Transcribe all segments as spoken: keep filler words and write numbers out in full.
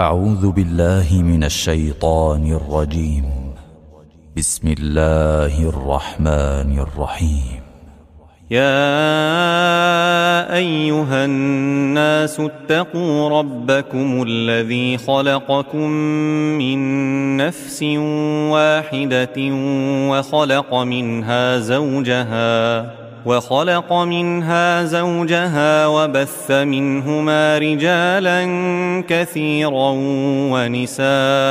أعوذ بالله من الشيطان الرجيم. بسم الله الرحمن الرحيم. يا أيها الناس اتقوا ربكم الذي خلقكم من نفس واحدة وخلق منها زوجها وخلق منها زوجها وبث منهما رجالا كثيرا ونساء،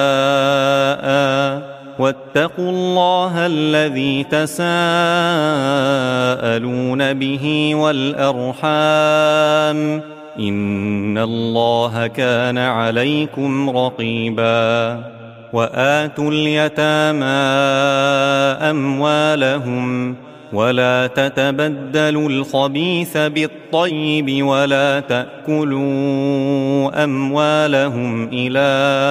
واتقوا الله الذي تساءلون به والأرحام، إن الله كان عليكم رقيبا. وآتوا اليتامى أموالهم ولا تتبدلوا الخبيث بالطيب ولا تأكلوا أموالهم إلى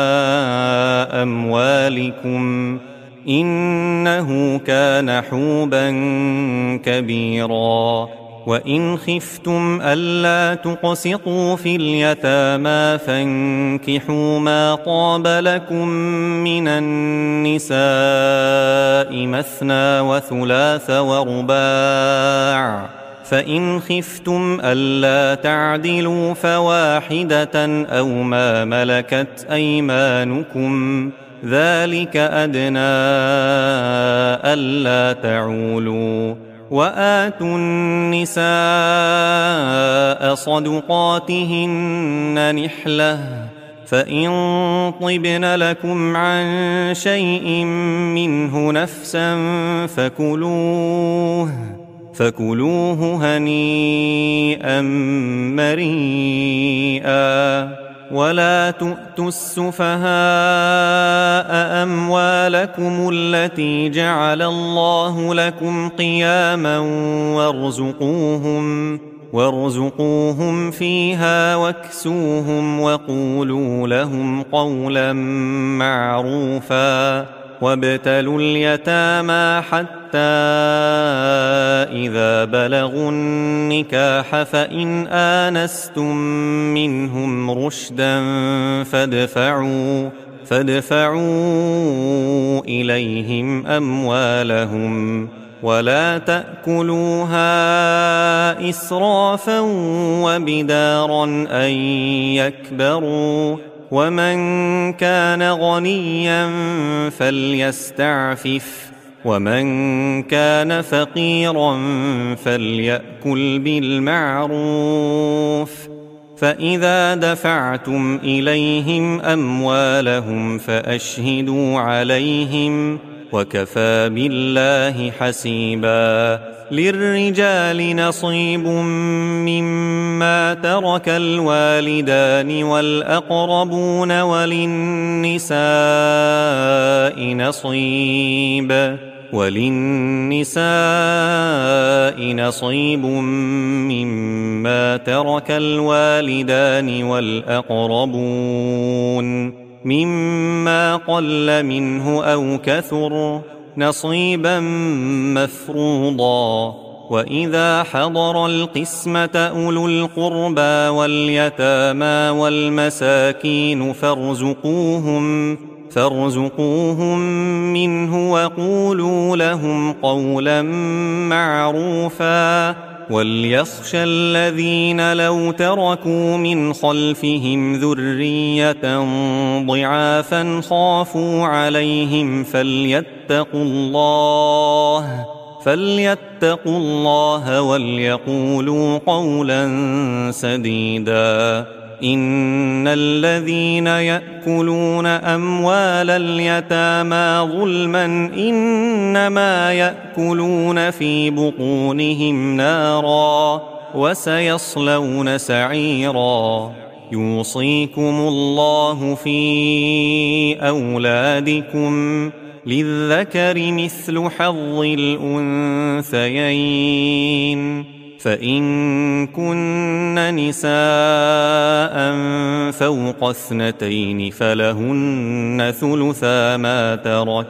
أموالكم، إنه كان حوبا كبيرا. وإن خفتم ألا تقسطوا في اليتامى فانكحوا ما طاب لكم من النساء مثنى وثلاث ورباع، فإن خفتم ألا تعدلوا فواحدة أو ما ملكت أيمانكم، ذلك أدنى ألا تعولوا. وآتوا النساء صدقاتهن نحلة، فإن طبن لكم عن شيء منه نفسا فكلوه فكلوه هنيئا مريئا. ولا تؤتوا السفهاء أموالكم التي جعل الله لكم قياما وارزقوهم وارزقوهم فيها واكسوهم وقولوا لهم قولا معروفا. وابتلوا اليتامى حتى إذا بلغوا النكاح فإن آنستم منهم رشدا فادفعوا فادفعوا إليهم أموالهم ولا تأكلوها إسرافا وبدارا أن يكبروا، ومن كان غنيا فليستعفف ومن كان فقيرا فليأكل بالمعروف. فإذا دفعتم إليهم أموالهم فأشهدوا عليهم، وكفى بالله حسيبا. للرجال نصيب مما ترك الوالدان والأقربون وللنساء نصيب وللنساء نصيب مما ترك الوالدان والأقربون مما قل منه أو كثر، نصيبا مفروضا. وإذا حضر القسمة أولو القربى واليتامى والمساكين فارزقوهم فارزقوهم منه وقولوا لهم قولا معروفا. وليخشى الذين لو تركوا من خلفهم ذرية ضعافا خافوا عليهم فليتقوا الله فليتقوا الله وليقولوا قولا سديدا. إن الذين يأكلون أموال اليتامى ظلما إنما يأكلون في بطونهم نارا وسيصلون سعيرا. يوصيكم الله في أولادكم، للذكر مثل حظ الأنثيين، فإن كن نساء فوق اثنتين فلهن ثلثا ما ترك،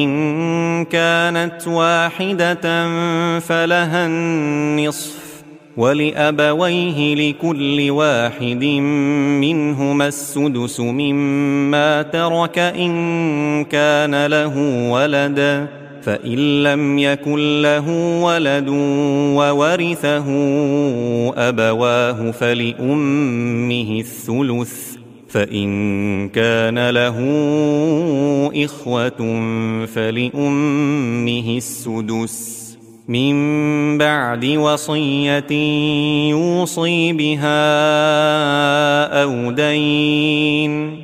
وإن كانت واحدة فلها النصف، ولأبويه لكل واحد منهما السدس مما ترك إن كان له ولد، فإن لم يكن له ولد وورثه أبواه فلأمه الثلث، فإن كان له إخوة فلأمه السدس من بعد وصية يوصي بها أو دين.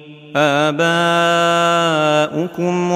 آباؤكم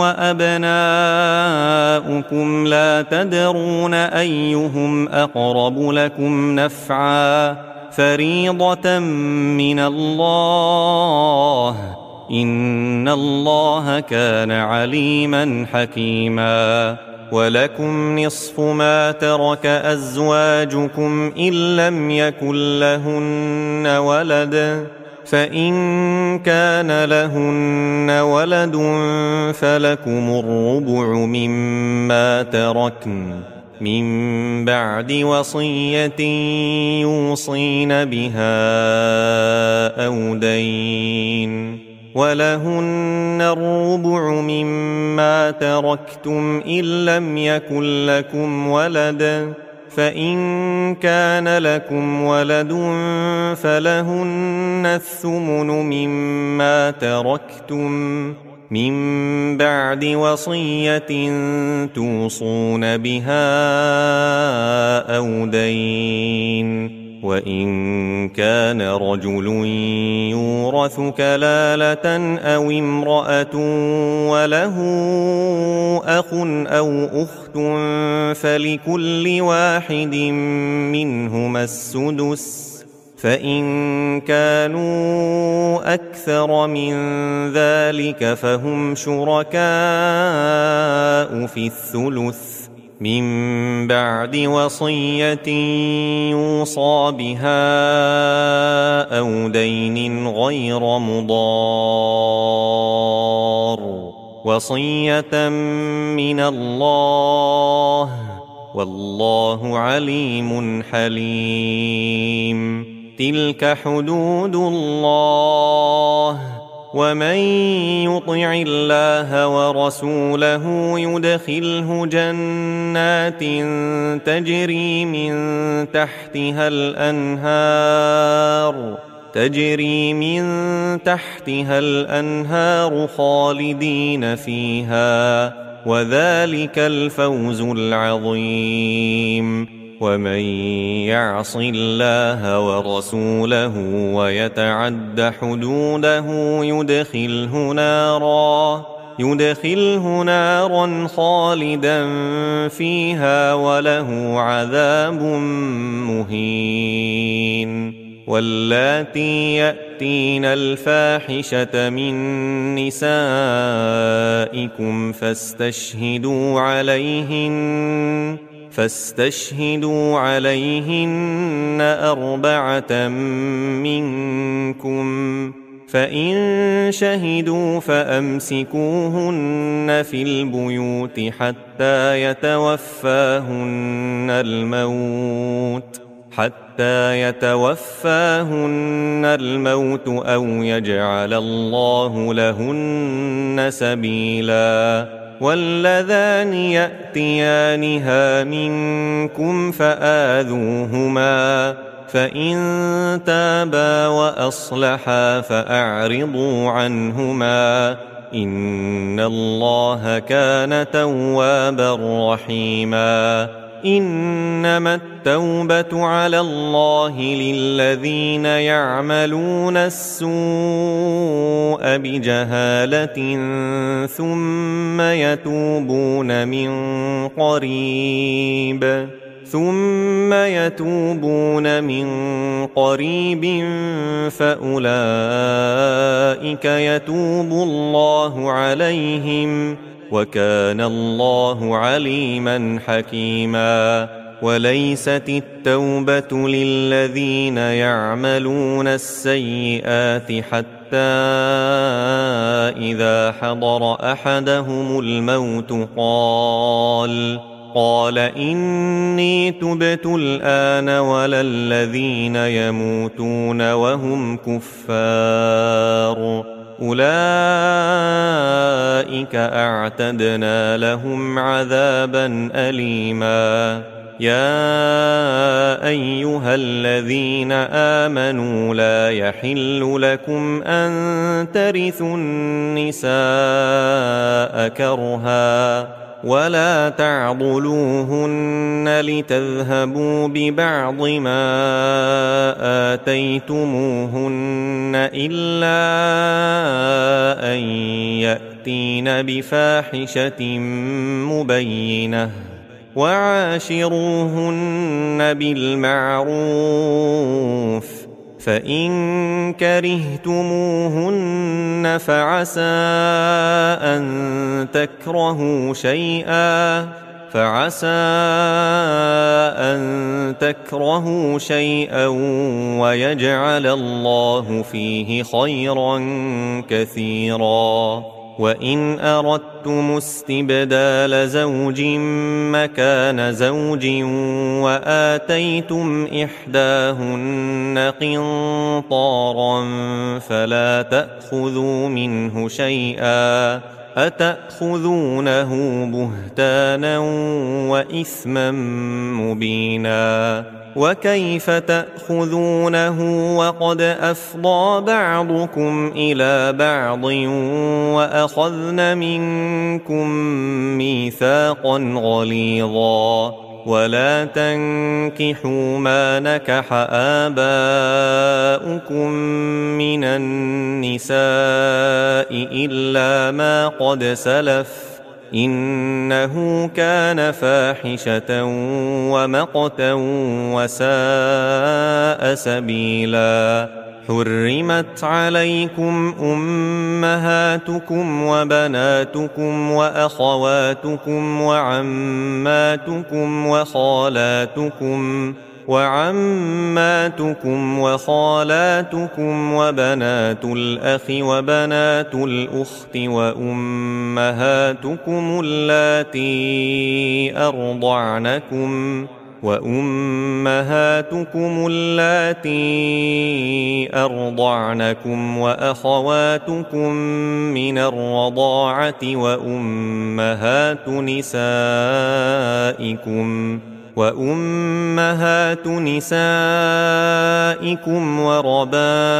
وأبناؤكم لا تدرون أيهم أقرب لكم نفعا، فريضة من الله، إن الله كان عليما حكيما. ولكم نصف ما ترك أزواجكم إن لم يكن لهن ولد، فإن كان لهن ولد فلكم الربع مما تركن من بعد وصية يوصين بها أو دين. ولهن الربع مما تركتم إن لم يكن لكم ولد، فإن كان لكم ولد فلهن الثمن مما تركتم من بعد وصية توصون بها أو دين. وإن كان رجل يورث كلالة أو امرأة وله أخ أو أخت فلكل واحد منهما السدس، فإن كانوا أكثر من ذلك فهم شركاء في الثلث من بعد وصية يوصى بها أو دين غير مضار، وصية من الله، والله عليم حليم. تلك حدود الله، ومن يطع الله ورسوله يدخله جنات تجري من تحتها الأنهار تجري من تحتها الأنهار خالدين فيها، وذلك الفوز العظيم. ومن يعص الله ورسوله ويتعد حدوده يدخله نارا يدخله نارا خالدا فيها وله عذاب مهين. واللاتي يأتين الفاحشة من نسائكم فاستشهدوا عليهن فاستشهدوا عليهن أربعة منكم، فإن شهدوا فأمسكوهن في البيوت حتى يتوفاهن الموت حتى يتوفاهن الموت أو يجعل الله لهن سبيلا. واللذان يأتيانها منكم فآذوهما، فإن تابا وأصلحا فأعرضوا عنهما، إن الله كان توابا رحيما. إنما التوبة على الله للذين يعملون السوء بجهالة ثم يتوبون من قريب ثم يتوبون من قريب فأولئك يتوب الله عليهم، وكان الله عليما حكيما. وليست التوبة للذين يعملون السيئات حتى إذا حضر أحدهم الموت قال قال إني تبت الآن ولا الذين يموتون وهم كفار أولئك أعتدنا لهم عذابا أليما يا أيها الذين آمنوا لا يحل لكم أن ترثوا النساء كرها ولا تعضلوهن لتذهبوا ببعض ما آتيتموهن إلا أن يأتين بفاحشة مبينة وعاشروهن بالمعروف فإن كرهتموهن فعسى أن تكرهوا شيئا فعسى أن تكرهوا شيئا ويجعل الله فيه خيرا كثيرا وإن أردتم استبدال زوج مكان زوج وآتيتم إحداهن قنطارا فلا تأخذوا منه شيئا أتأخذونه بهتانا وإثما مبينا وكيف تأخذونه وقد أفضى بعضكم إلى بعض وأخذن منكم ميثاقا غليظا ولا تنكحوا ما نكح آباؤكم من النساء إلا ما قد سلف إنه كان فاحشة ومقتا وساء سبيلا حرمت عليكم أمهاتكم وبناتكم وأخواتكم وعماتكم وخالاتكم وعماتكم وخالاتكم وبنات الأخ وبنات الأخت وأمهاتكم اللاتي أرضعنكم وأمهاتكم اللاتي أرضعنكم وأخواتكم من الرضاعة وأمهات نسائكم وأمهات نسائكم وربائبكم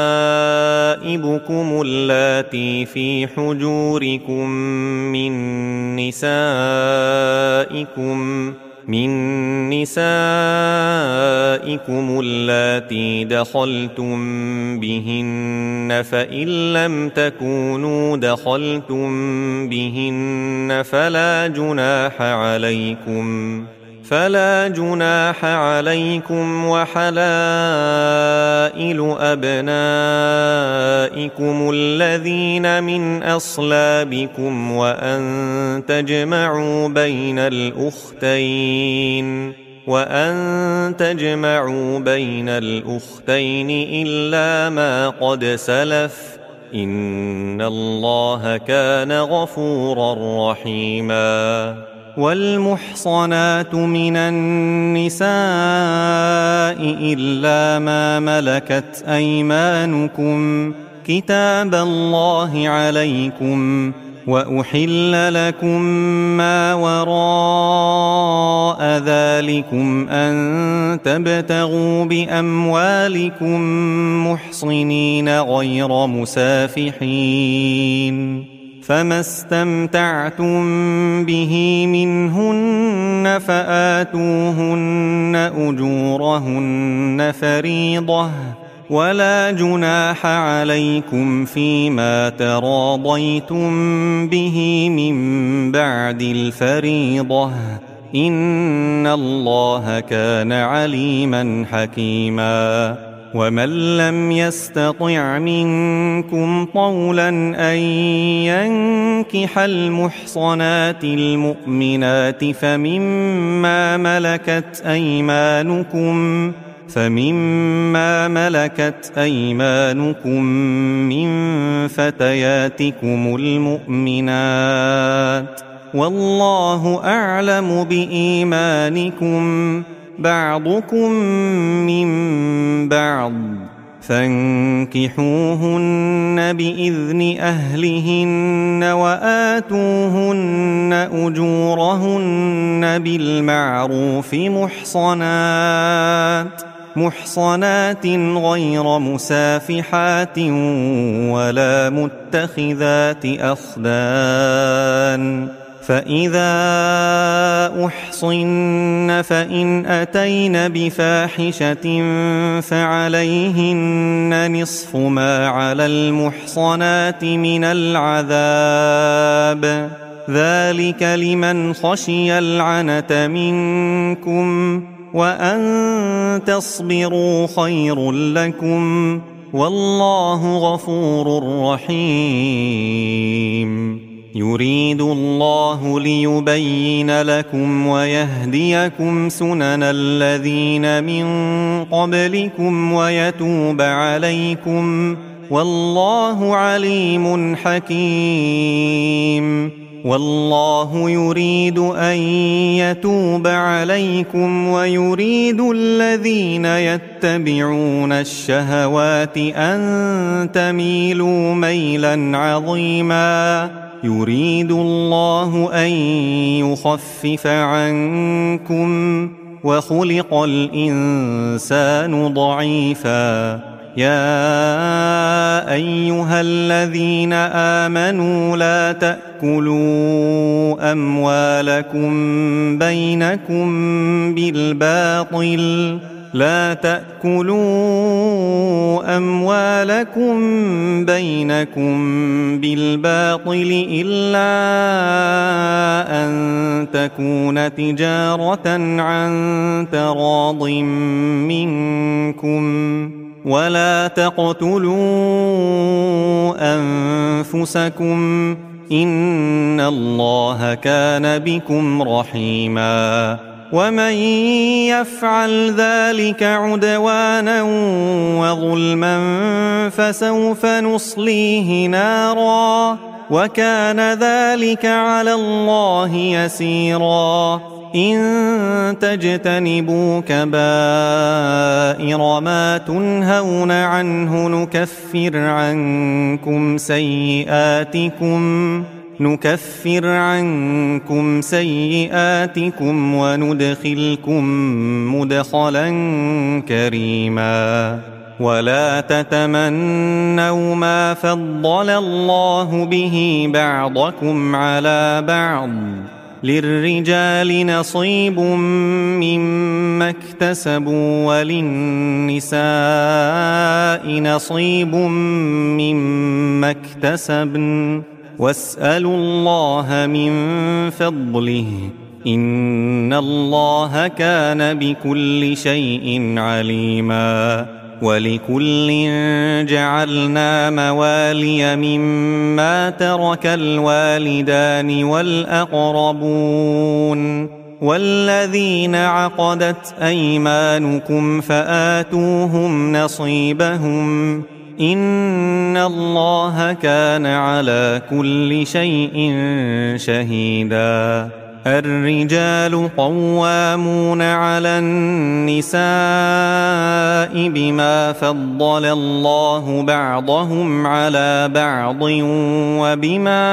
اللاتي في حجوركم من نسائكم من نسائكم اللاتي دخلتم بهن فإن لم تكونوا دخلتم بهن فلا جناح عليكم فلا جناح عليكم وحلائل أبنائكم الذين من أصلابكم وأن تجمعوا بين الأختين وأن تجمعوا بين الأختين إلا ما قد سلف إن الله كان غفورا رحيما والمحصنات من النساء إلا ما ملكت أيمانكم كتاب الله عليكم وأحل لكم ما وراء ذلكم أن تبتغوا بأموالكم محصنين غير مسافحين فما استمتعتم به منهن فآتوهن أجورهن فريضة ولا جناح عليكم فيما تراضيتم به من بعد الفريضة إن الله كان عليما حكيما ومن لم يستطع منكم طولا أن ينكح المحصنات المؤمنات فمما ملكت أيمانكم فمما ملكت أيمانكم من فتياتكم المؤمنات والله أعلم بإيمانكم بعضكم من بعض فانكحوهن بإذن أهلهن وآتوهن أجورهن بالمعروف محصنات محصنات غير مسافحات ولا متخذات أخدان فإذا أحصن فإن أتين بفاحشة فعليهن نصف ما على المحصنات من العذاب ذلك لمن خشي العنة منكم وأن تصبروا خير لكم والله غفور رحيم يريد الله ليبين لكم ويهديكم سنن الذين من قبلكم ويتوب عليكم والله عليم حكيم والله يريد أن يتوب عليكم ويريد الذين يتبعون الشهوات أن تميلوا ميلا عظيما يريد الله أن يخفف عنكم وخلق الإنسان ضعيفا يا أيها الذين آمنوا لا تأكلوا أموالكم بينكم بالباطل لا تأكلوا أموالكم بينكم بالباطل إلا أن تكون تجارة عن تراض منكم ولا تقتلوا أنفسكم إن الله كان بكم رحيما ومن يفعل ذلك عدوانا وظلما فسوف نصليه نارا وكان ذلك على الله يسيرا إن تجتنبوا كبائر ما تنهون عنه نكفر عنكم سيئاتكم نكفر عنكم سيئاتكم وندخلكم مدخلا كريما ولا تتمنوا ما فضل الله به بعضكم على بعض للرجال نصيب مما اكتسبوا وللنساء نصيب مما اكتسبن واسألوا الله من فضله إن الله كان بكل شيء عليما ولكل جعلنا موالي مما ترك الوالدان والأقربون والذين عقدت أيمانكم فآتوهم نصيبهم إن الله كان على كل شيء شهيدا الرجال قوامون على النساء بما فضل الله بعضهم على بعض وبما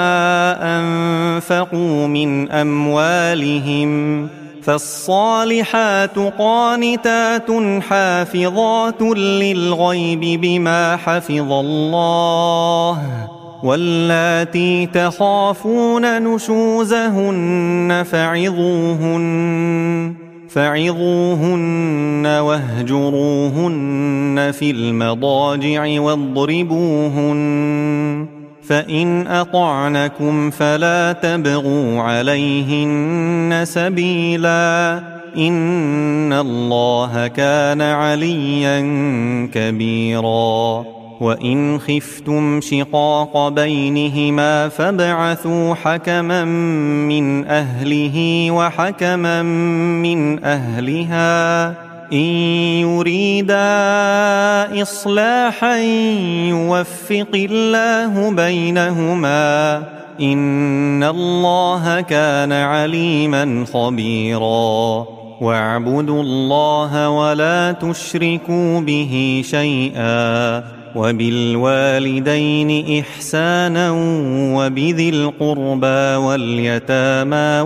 أنفقوا من أموالهم فالصالحات قانتات حافظات للغيب بما حفظ الله واللاتي تخافون نشوزهن فعظوهن فعظوهن واهجروهن في المضاجع واضربوهن فإن أطعنكم فلا تبغوا عليهن سبيلا إن الله كان عليا كبيرا وإن خفتم شقاق بينهما فابعثوا حكما من أهله وحكما من أهلها إن يريدا إصلاحا يوفق الله بينهما إن الله كان عليما خبيرا واعبدوا الله ولا تشركوا به شيئا وبالوالدين إحسانا وبذي القربى واليتامى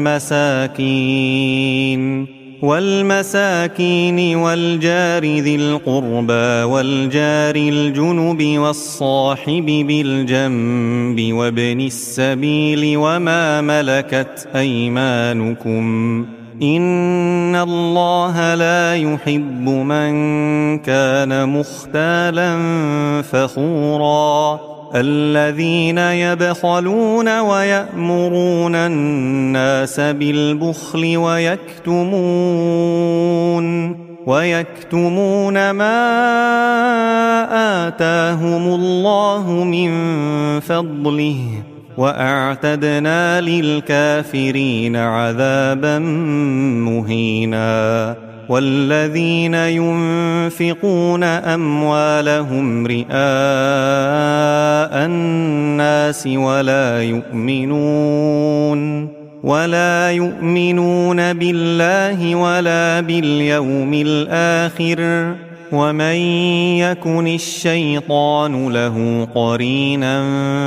والمساكين والمساكين والجار ذي القربى والجار الجنب والصاحب بالجنب وابن السبيل وما ملكت أيمانكم إن الله لا يحب من كان مختالا فخورا الذين يبخلون ويأمرون الناس بالبخل ويكتمون ويكتمون ما آتاهم الله من فضله وأعتدنا للكافرين عذابا مهينا والذين ينفقون أموالهم رئاء الناس ولا يؤمنون ولا يؤمنون بالله ولا باليوم الآخر ومن يكن الشيطان له قرينا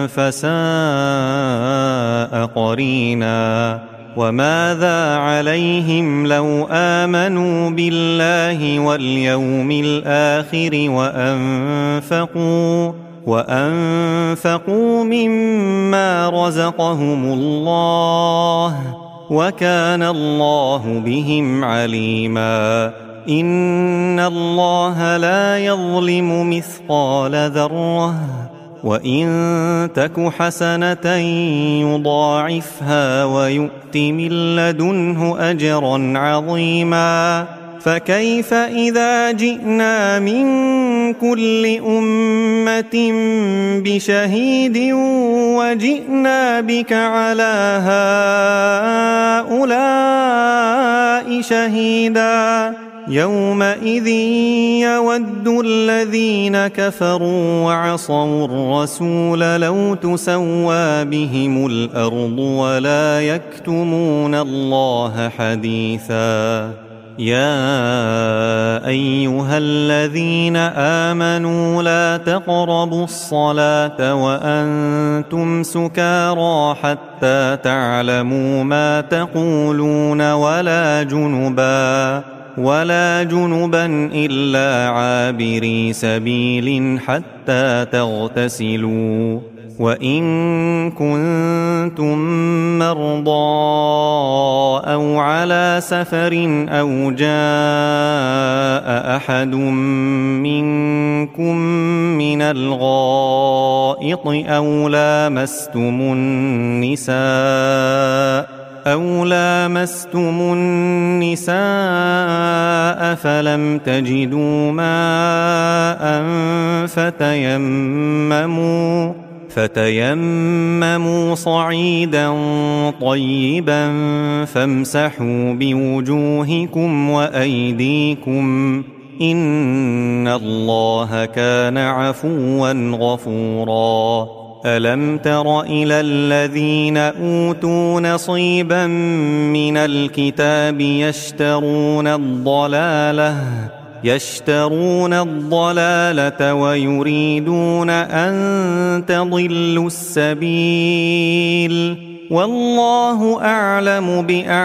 فساء قرينا وماذا عليهم لو آمنوا بالله واليوم الآخر وأنفقوا وأنفقوا مما رزقهم الله وكان الله بهم عليما إن الله لا يظلم مثقال ذرة وإن تك حسنة يضاعفها ويؤت من لدنه أجرا عظيما فكيف إذا جئنا من كل أمة بشهيد وجئنا بك على هؤلاء شهيدا يومئذ يود الذين كفروا وعصوا الرسول لو تسوى بهم الأرض ولا يكتمون الله حديثا يا أيها الذين آمنوا لا تقربوا الصلاة وأنتم سكارى حتى تعلموا ما تقولون ولا جنبا ولا جنبا إلا عابري سبيل حتى تغتسلوا وإن كنتم مرضى أو على سفر أو جاء أحد منكم من الغائط أو لامستم النساء أو لامستم النساء فلم تجدوا ماء فتيمموا فتيمموا صعيدا طيبا فامسحوا بوجوهكم وأيديكم إن الله كان عفوا غفورا ألم تر إلى الذين أوتوا نصيبا من الكتاب يشترون الضلالة يشترون الضلالة ويريدون أن تضلوا السبيل والله أعلم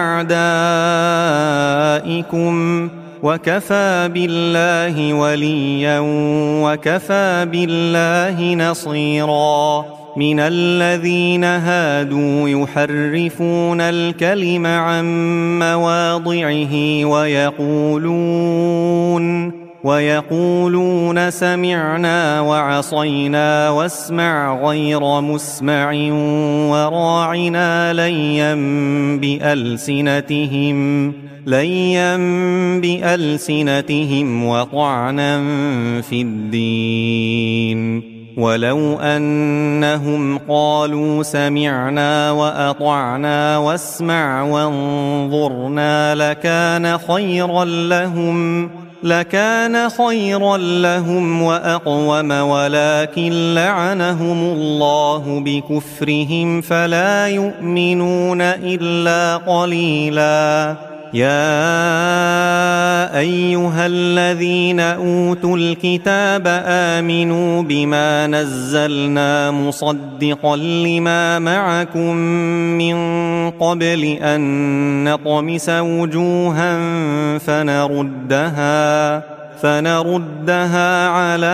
بأعدائكم وكفى بالله وليا وكفى بالله نصيرا من الذين هادوا يحرفون الكلم عن مواضعه ويقولون ويقولون سمعنا وعصينا واسمع غير مسمع وراعنا ليا بألسنتهم ليا بألسنتهم وطعنا في الدين ولو أنهم قالوا سمعنا وأطعنا واسمع وانظرنا لكان خيرا لهم لكان خيرا لهم وأقوم، ولكن لعنهم الله بكفرهم فلا يؤمنون إلا قليلا. يا أيها الذين أوتوا الكتاب آمنوا بما نزلنا مصدقا لما معكم من قبل أن نطمس وجوها فنردها فنردها على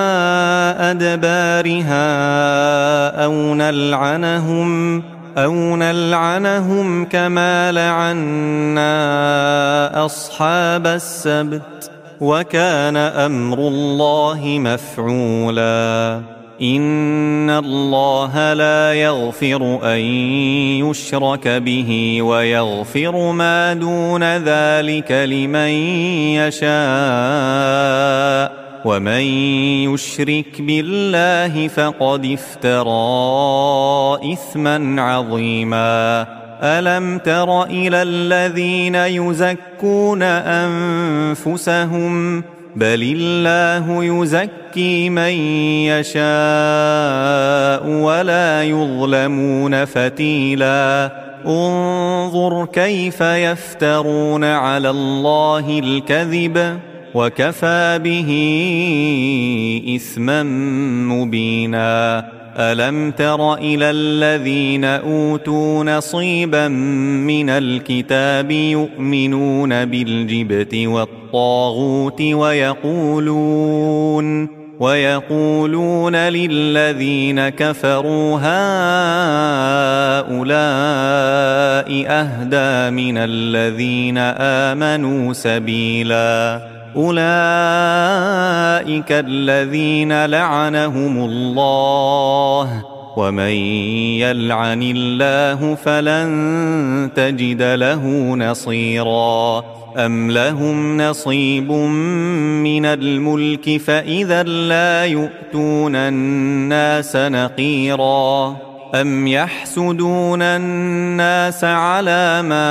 أدبارها أو نلعنهم أو نلعنهم كما لعنا أصحاب السبت، وكان أمر الله مفعولا. إن الله لا يغفر أن يشرك به ويغفر ما دون ذلك لمن يشاء، ومن يشرك بالله فقد افترى إثما عظيما. ألم تر إلى الذين يزكون أنفسهم بل الله يزكي من يشاء ولا يظلمون فتيلا. انظر كيف يفترون على الله الكذب وكفى به إثما مبينا. ألم تر إلى الذين أوتوا نصيبا من الكتاب يؤمنون بالجبت والطاغوت ويقولون ويقولون للذين كفروا هؤلاء أهدى من الذين آمنوا سبيلا. أولئك الذين لعنهم الله، ومن يلعن الله فلن تجد له نصيرا. أم لهم نصيب من الملك فإذا لا يؤتون الناس نقيرا. أم يحسدون الناس على ما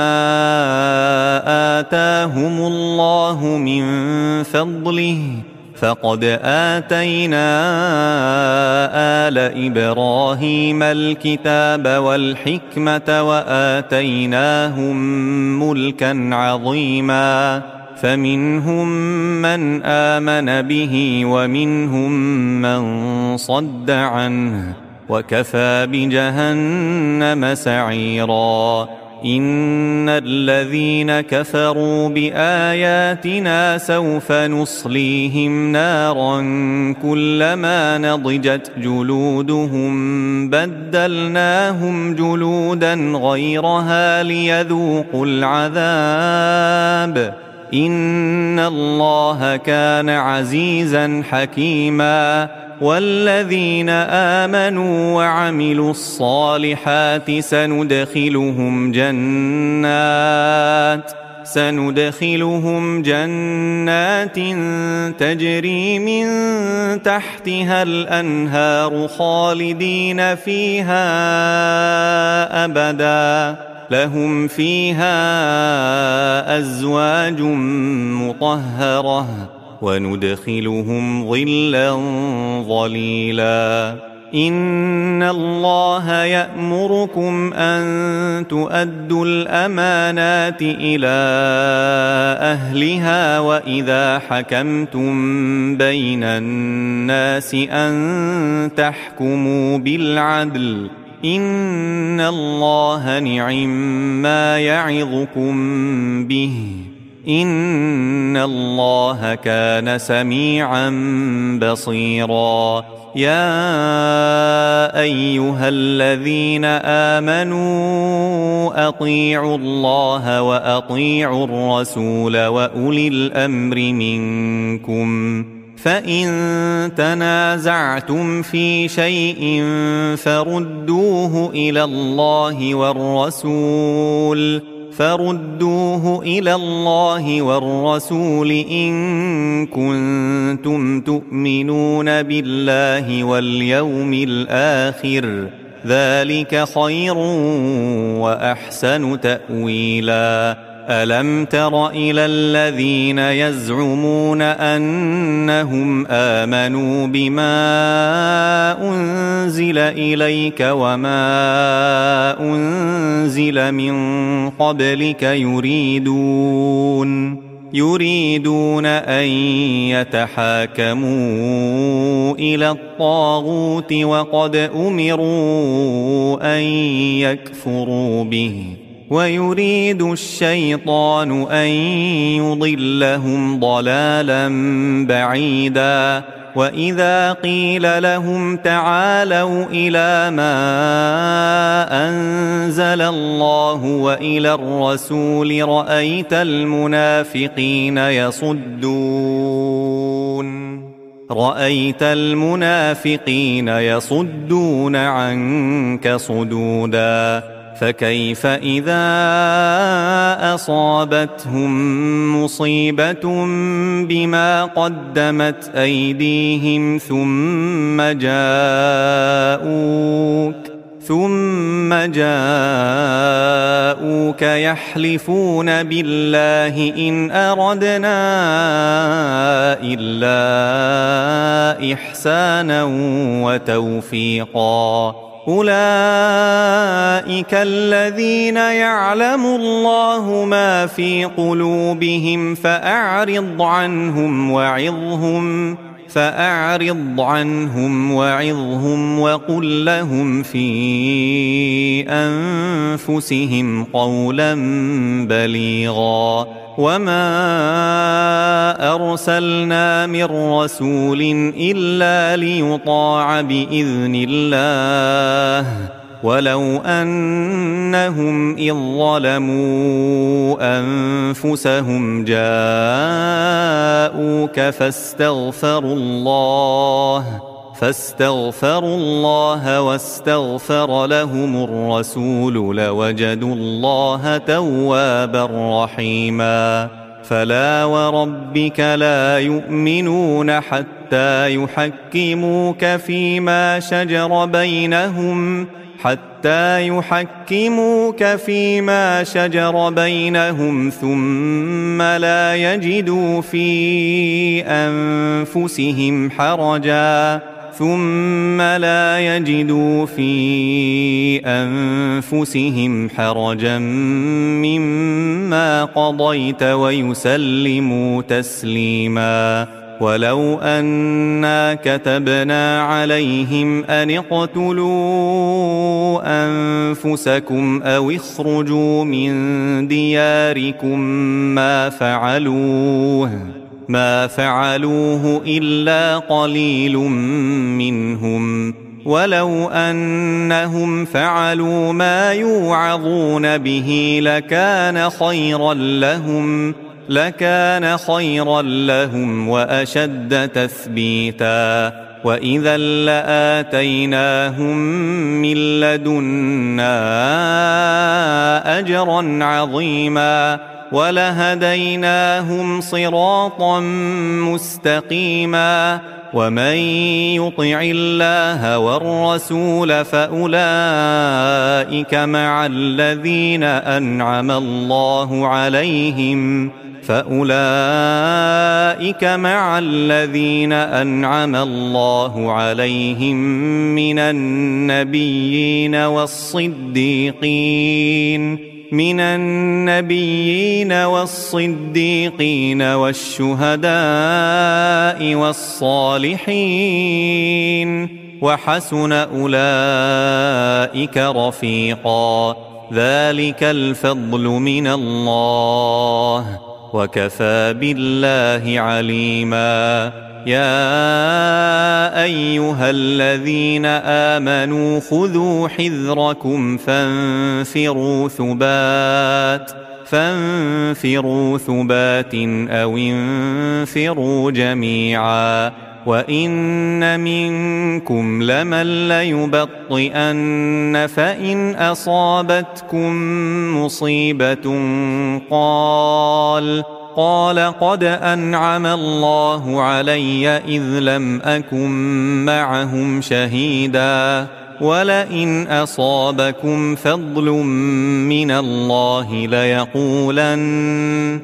آتاهم الله من فضله، فقد آتينا آل إبراهيم الكتاب والحكمة وآتيناهم ملكا عظيما. فمنهم من آمن به ومنهم من صد عنه، وكفى بجهنم سعيرا. إن الذين كفروا بآياتنا سوف نصليهم نارا كلما نضجت جلودهم بدلناهم جلودا غيرها ليذوقوا العذاب. إن الله كان عزيزا حكيما. والذين آمنوا وعملوا الصالحات سندخلهم جنات سندخلهم جنات تجري من تحتها الأنهار خالدين فيها أبدا، لهم فيها أزواج مطهرة وندخلهم ظلا ظليلا. إن الله يأمركم أن تؤدوا الأمانات إلى أهلها وإذا حكمتم بين الناس أن تحكموا بالعدل. إن الله نعم ما يعظكم به، إن الله كان سميعا بصيرا. يا أيها الذين آمنوا أطيعوا الله وأطيعوا الرسول وأولي الأمر منكم، فإن تنازعتم في شيء فردوه إلى الله والرسول فردوه إلى الله والرسول إن كنتم تؤمنون بالله واليوم الآخر، ذلك خير وأحسن تأويلا. ألم تر إلى الذين يزعمون أنهم آمنوا بما أنزل إليك وما أنزل من قبلك يريدون يريدون أن يتحاكموا إلى الطاغوت وقد أمروا أن يكفروا به ويريد الشيطان أن يضلهم ضلالا بعيدا وإذا قيل لهم تعالوا إلى ما أنزل الله وإلى الرسول رأيت المنافقين يصدون رأيت المنافقين يصدون عنك صدودا فكيف إذا أصابتهم مصيبة بما قدمت أيديهم ثم جاءوك ثم جاءوك يحلفون بالله إن أردنا إلا إحسانا وتوفيقا أولئك الذين يعلم الله ما في قلوبهم فأعرض عنهم وعظهم فأعرض عنهم وعظهم وقل لهم في أنفسهم قولا بليغا وما أرسلنا من رسول إلا ليطاع بإذن الله ولو أنهم إذ ظلموا أنفسهم جاءوك فاستغفروا الله فاستغفروا الله واستغفر لهم الرسول لوجدوا الله توابا رحيما فلا وربك لا يؤمنون حتى يحكموك فيما شجر بينهم حتى يحكموك فيما شجر بينهم ثم لا يجدوا في أنفسهم حرجا ثم لا يجدوا في أنفسهم حرجا مما قضيت ويسلموا تسليما ولو أنا كتبنا عليهم أن اقتلوا أنفسكم أو اخرجوا من دياركم ما فعلوه ما فعلوه إلا قليل منهم ولو أنهم فعلوا ما يوعظون به لكان خيرا لهم لكان خيرا لهم وأشد تثبيتا وإذا لآتيناهم من لدنا أجرا عظيما ولهديناهم صراطا مستقيما ومن يطع الله والرسول فأولئك مع الذين أنعم الله عليهم فأولئك مع الذين أنعم الله عليهم من النبيين والصديقين من النبيين والصديقين والشهداء والصالحين وحسن أولئك رفيقا ذلك الفضل من الله وكفى بالله عليما يا أيها الذين آمنوا خذوا حذركم فانفروا ثبات فانفروا ثبات أو انفروا جميعا وإن منكم لمن ليبطئن فإن أصابتكم مصيبة قال قال قد أنعم الله علي إذ لم أكن معهم شهيدا ولئن أصابكم فضل من الله ليقولن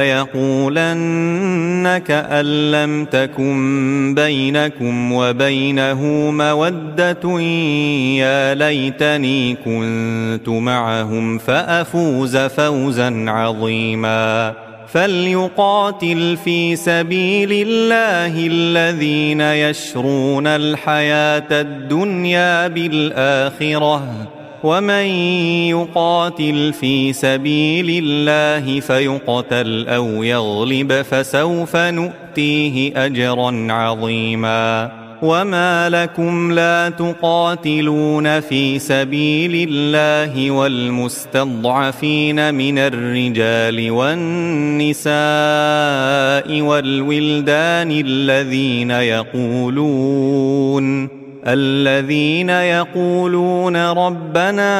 ليقولن كأن لم تكن بينكم وبينه مودة يا ليتني كنت معهم فأفوز فوزا عظيما. فليقاتل في سبيل الله الذين يشرون الحياة الدنيا بالآخرة، ومن يقاتل في سبيل الله فيقتل أو يغلب فسوف نؤتيه أجرا عظيما. وما لكم لا تقاتلون في سبيل الله والمستضعفين من الرجال والنساء والولدان الذين يقولون الذين يقولون ربنا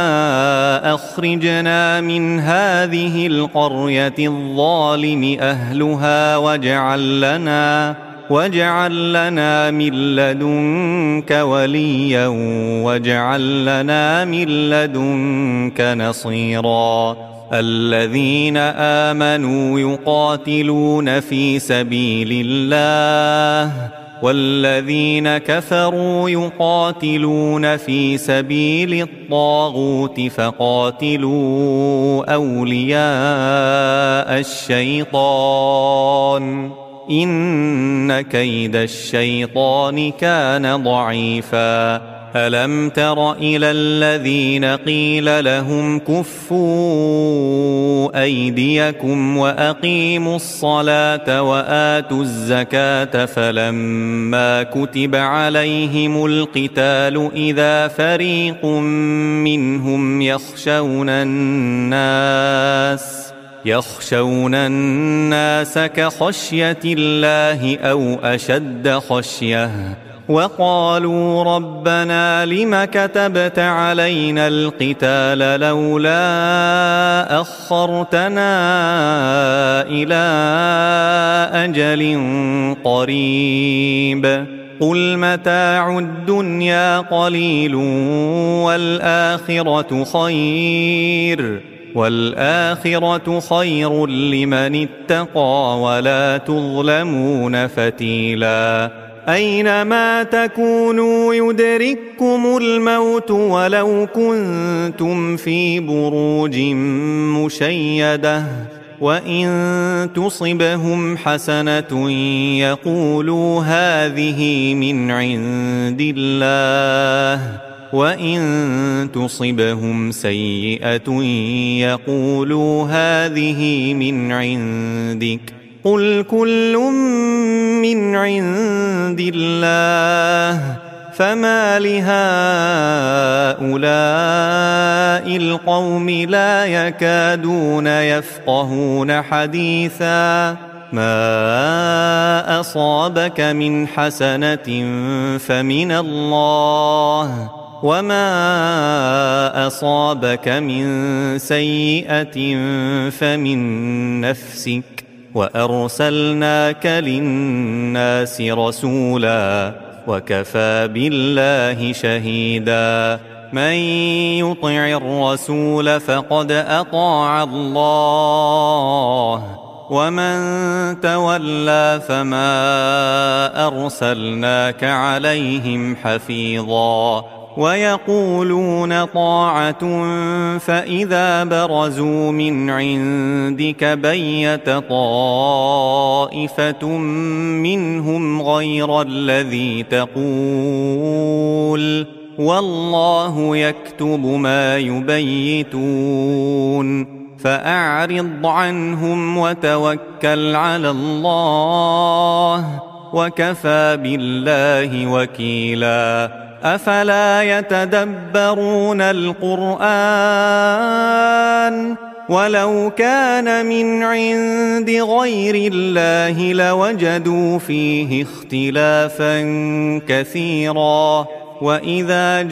أخرجنا من هذه القرية الظالم أهلها واجعل لنا واجعل لنا من لدنك وليا واجعل لنا من لدنك نصيرا. الذين آمنوا يقاتلون في سبيل الله والذين كفروا يقاتلون في سبيل الطاغوت فقاتلوا أولياء الشيطان إن كيد الشيطان كان ضعيفا. ألم تر إلى الذين قيل لهم كفوا أيديكم وأقيموا الصلاة وآتوا الزكاة فلما كتب عليهم القتال إذا فريق منهم يخشون الناس يخشون الناس كخشية الله أو أشد خشية وقالوا ربنا لم كتبت علينا القتال لولا أخرتنا إلى أجل قريب قل متاع الدنيا قليل والآخرة خير والآخرة خير لمن اتقى ولا تظلمون فتيلا. أينما تكونوا يدرككم الموت ولو كنتم في بروج مشيدة وإن تصبهم حسنة يقولوا هذه من عند الله وإن تصبهم سيئة يقولوا هذه من عندك قل كل من عند الله فما لهؤلاء القوم لا يكادون يفقهون حديثا. ما أصابك من حسنة فمن الله وما أصابك من سيئة فمن نفسك وأرسلناك للناس رسولا وكفى بالله شهيدا. من يطع الرسول فقد أطاع الله ومن تولى فما أرسلناك عليهم حفيظا. ويقولون طاعة فإذا برزوا من عندك بيت طائفة منهم غير الذي تقول والله يكتب ما يبيتون فأعرض عنهم وتوكل على الله وكفى بالله وكيلا. أفلا يتدبرون القرآن ولو كان من عند غير الله لوجدوا فيه اختلافا كثيرا. وإذا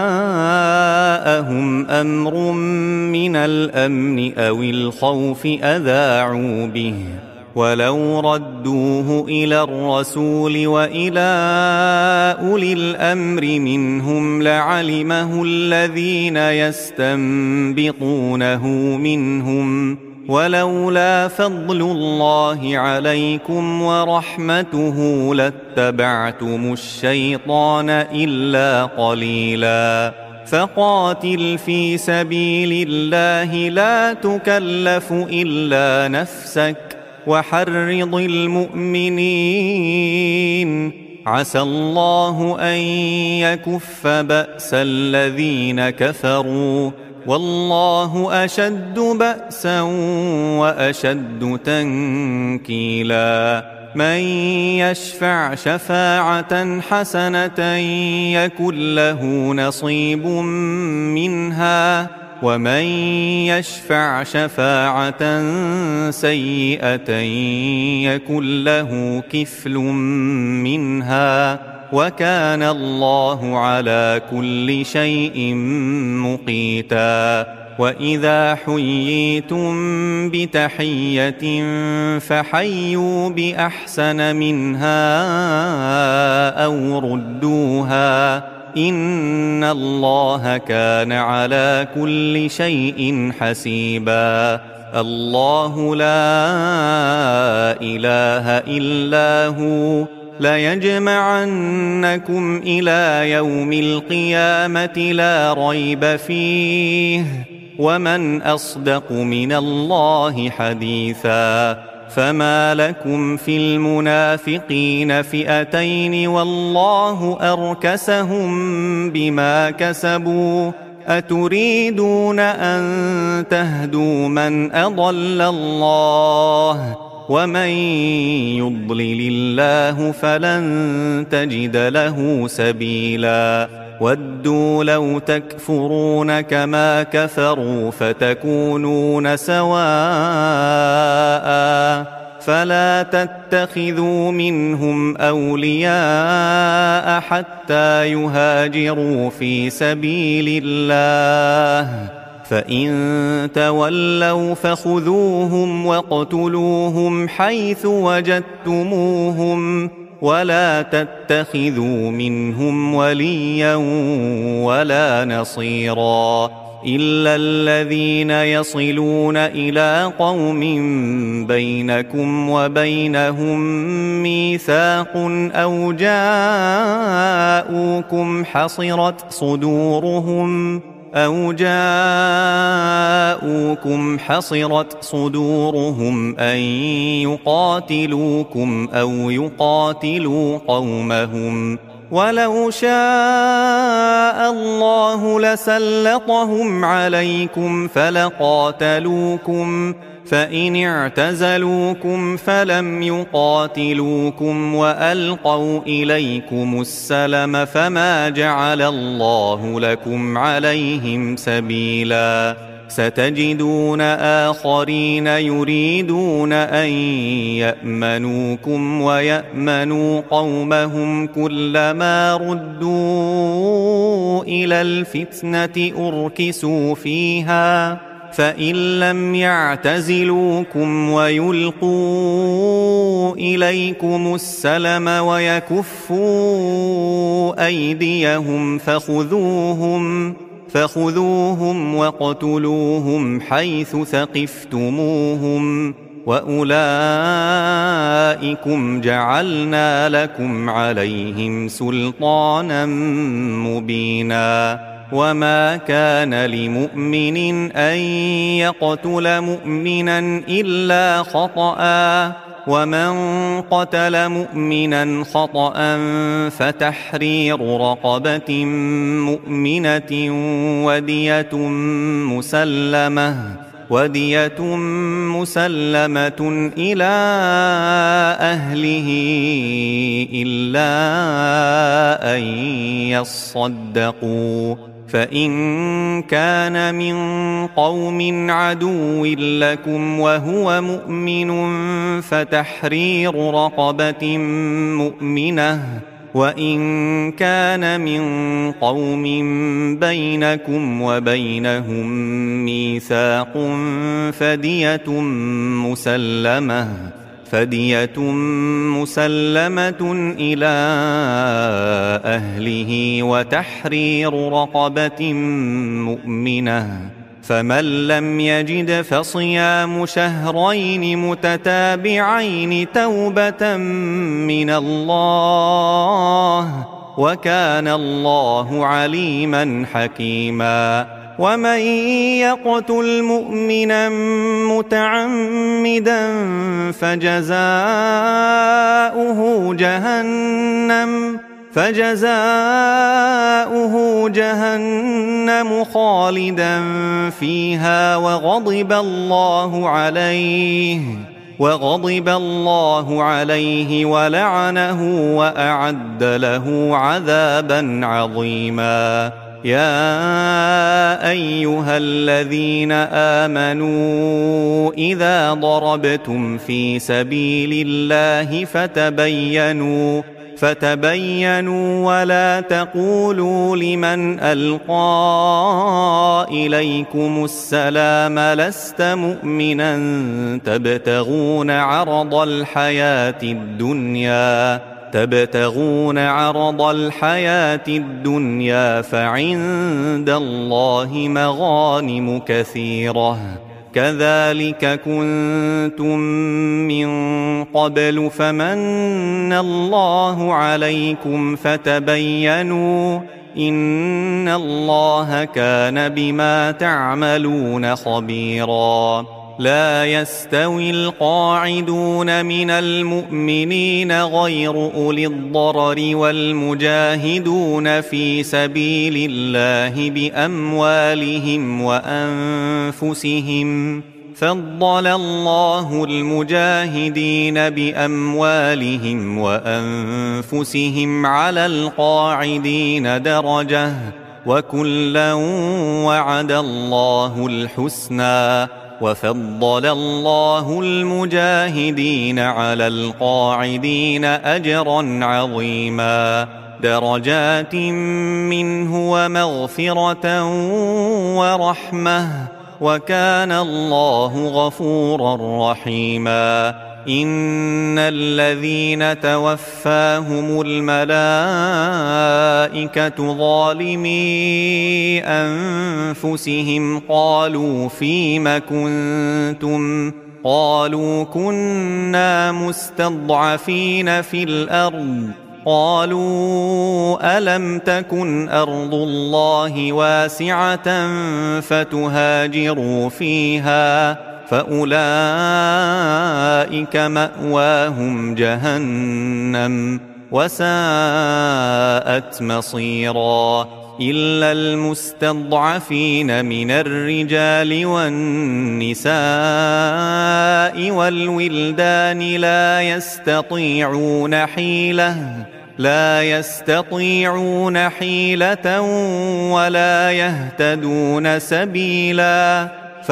جاءهم أمر من الأمن أو الخوف أذاعوا به ولو ردوه إلى الرسول وإلى أولي الأمر منهم لعلمه الذين يستنبطونه منهم ولولا فضل الله عليكم ورحمته لاتبعتم الشيطان إلا قليلا فقاتل في سبيل الله لا تكلف إلا نفسك وحرض المؤمنين عسى الله أن يكف بأس الذين كفروا والله أشد بأسا وأشد تنكيلا من يشفع شفاعة حسنة يكن له نصيب منها ومن يشفع شفاعة سيئة يكن له كفل منها وكان الله على كل شيء مقيتا وإذا حييتم بتحية فحيوا بأحسن منها أو ردوها إن الله كان على كل شيء حسيبا الله لا إله إلا هو ليجمعنكم إلى يوم القيامة لا ريب فيه ومن أصدق من الله حديثا فما لكم في المنافقين فئتين والله أركسهم بما كسبوا أتريدون أن تهدوا من أضل الله ومن يضلل الله فلن تجد له سبيلا ودوا لو تكفرون كما كفروا فتكونون سواء فلا تتخذوا منهم أولياء حتى يهاجروا في سبيل الله فإن تولوا فخذوهم واقتلوهم حيث وجدتموهم ولا تتخذوا منهم وليا ولا نصيرا إلا الذين يصلون إلى قوم بينكم وبينهم ميثاق أو جاءوكم حصرت صدورهم أو جاءوكم حصرت صدورهم أن يقاتلوكم أو يقاتلوا قومهم ولو شاء الله لسلطهم عليكم فلقاتلوكم فإن اعتزلوكم فلم يقاتلوكم وألقوا إليكم السلم فما جعل الله لكم عليهم سبيلا ستجدون آخرين يريدون أن يأمنوكم ويأمنوا قومهم كلما ردوا إلى الفتنة أركسوا فيها فإن لم يعتزلوكم ويلقوا إليكم السلم ويكفوا أيديهم فخذوهم فخذوهم واقتلوهم حيث ثقفتموهم وأولئكم جعلنا لكم عليهم سلطانا مبينا وما كان لمؤمن أن يقتل مؤمنا إلا خطأ ومن قتل مؤمنا خطأ فتحرير رقبة مؤمنة ودية مسلمة ودية مسلمة إلى أهله إلا أن يصدقوا فإن كان من قوم عدو لكم وهو مؤمن فتحرير رقبة مؤمنة وإن كان من قوم بينكم وبينهم ميثاق فدية مسلمة فدية مسلمة إلى أهله وتحرير رقبة مؤمنة، فمن لم يجد فصيام شهرين متتابعين توبة من الله، وكان الله عليما حكيما. ومن يقتل مؤمنا متعمدا فجزاؤه جهنم فجزاؤه جهنم خالدا فيها وغضب الله عليه وغضب الله عليه ولعنه وأعد له عذابا عظيما. يا أيها الذين آمنوا إذا ضربتم في سبيل الله فتبينوا فتبينوا ولا تقولوا لمن ألقى إليكم السلام لست مؤمنا تبتغون عرض الحياة الدنيا تبتغون عرض الحياة الدنيا فعند الله مغانم كثيرة كذلك كنتم من قبل فمن الله عليكم فتبينوا إن الله كان بما تعملون خبيرا. لا يستوي القاعدون من المؤمنين غير أولي الضرر والمجاهدون في سبيل الله بأموالهم وأنفسهم، فضل الله المجاهدين بأموالهم وأنفسهم على القاعدين درجة، وكلا وعد الله الحسنى، وفضل الله المجاهدين على القاعدين أجرا عظيما، درجات منه ومغفرة ورحمة، وكان الله غفورا رحيما. إن الذين توفاهم الملائكة ظالمي أنفسهم قالوا فيم كنتم قالوا كنا مستضعفين في الأرض قالوا ألم تكن أرض الله واسعة فتهاجروا فيها فأولئك مأواهم جهنم وساءت مصيرا. إلا المستضعفين من الرجال والنساء والولدان لا يستطيعون حيلة لا يستطيعون حيلة ولا يهتدون سبيلا،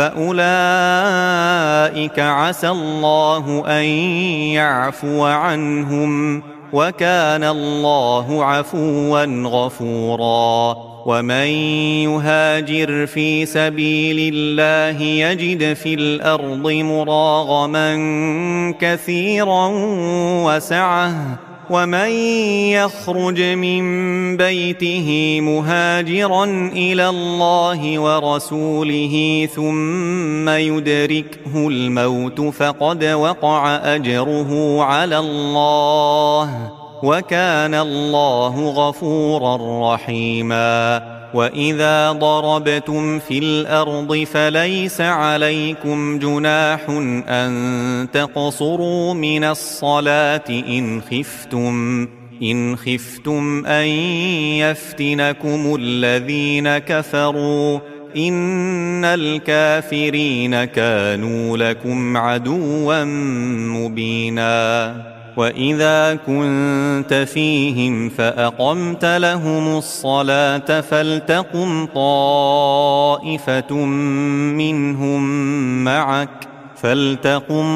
فأولئك عسى الله أن يعفو عنهم، وكان الله عفوا غفورا. ومن يهاجر في سبيل الله يجد في الأرض مراغما كثيرا وسعة، ومن يخرج من بيته مهاجرا إلى الله ورسوله ثم يدركه الموت فقد وقع أجره على الله، وكان الله غفورا رحيما. وإذا ضربتم في الأرض فليس عليكم جناح أن تقصروا من الصلاة إن خفتم إن خفتم أن يفتنكم الذين كفروا إن الكافرين كانوا لكم عدوا مبينا. وإذا كنت فيهم فأقمت لهم الصلاة فلتقم طائفة منهم معك فلتقم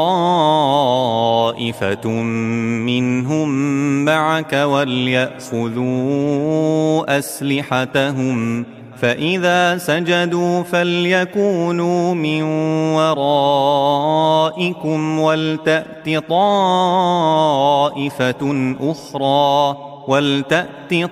طائفة منهم معك وليأخذوا أسلحتهم فإذا سجدوا فليكونوا من ورائكم ولتأت طائفة أخرى ولتأت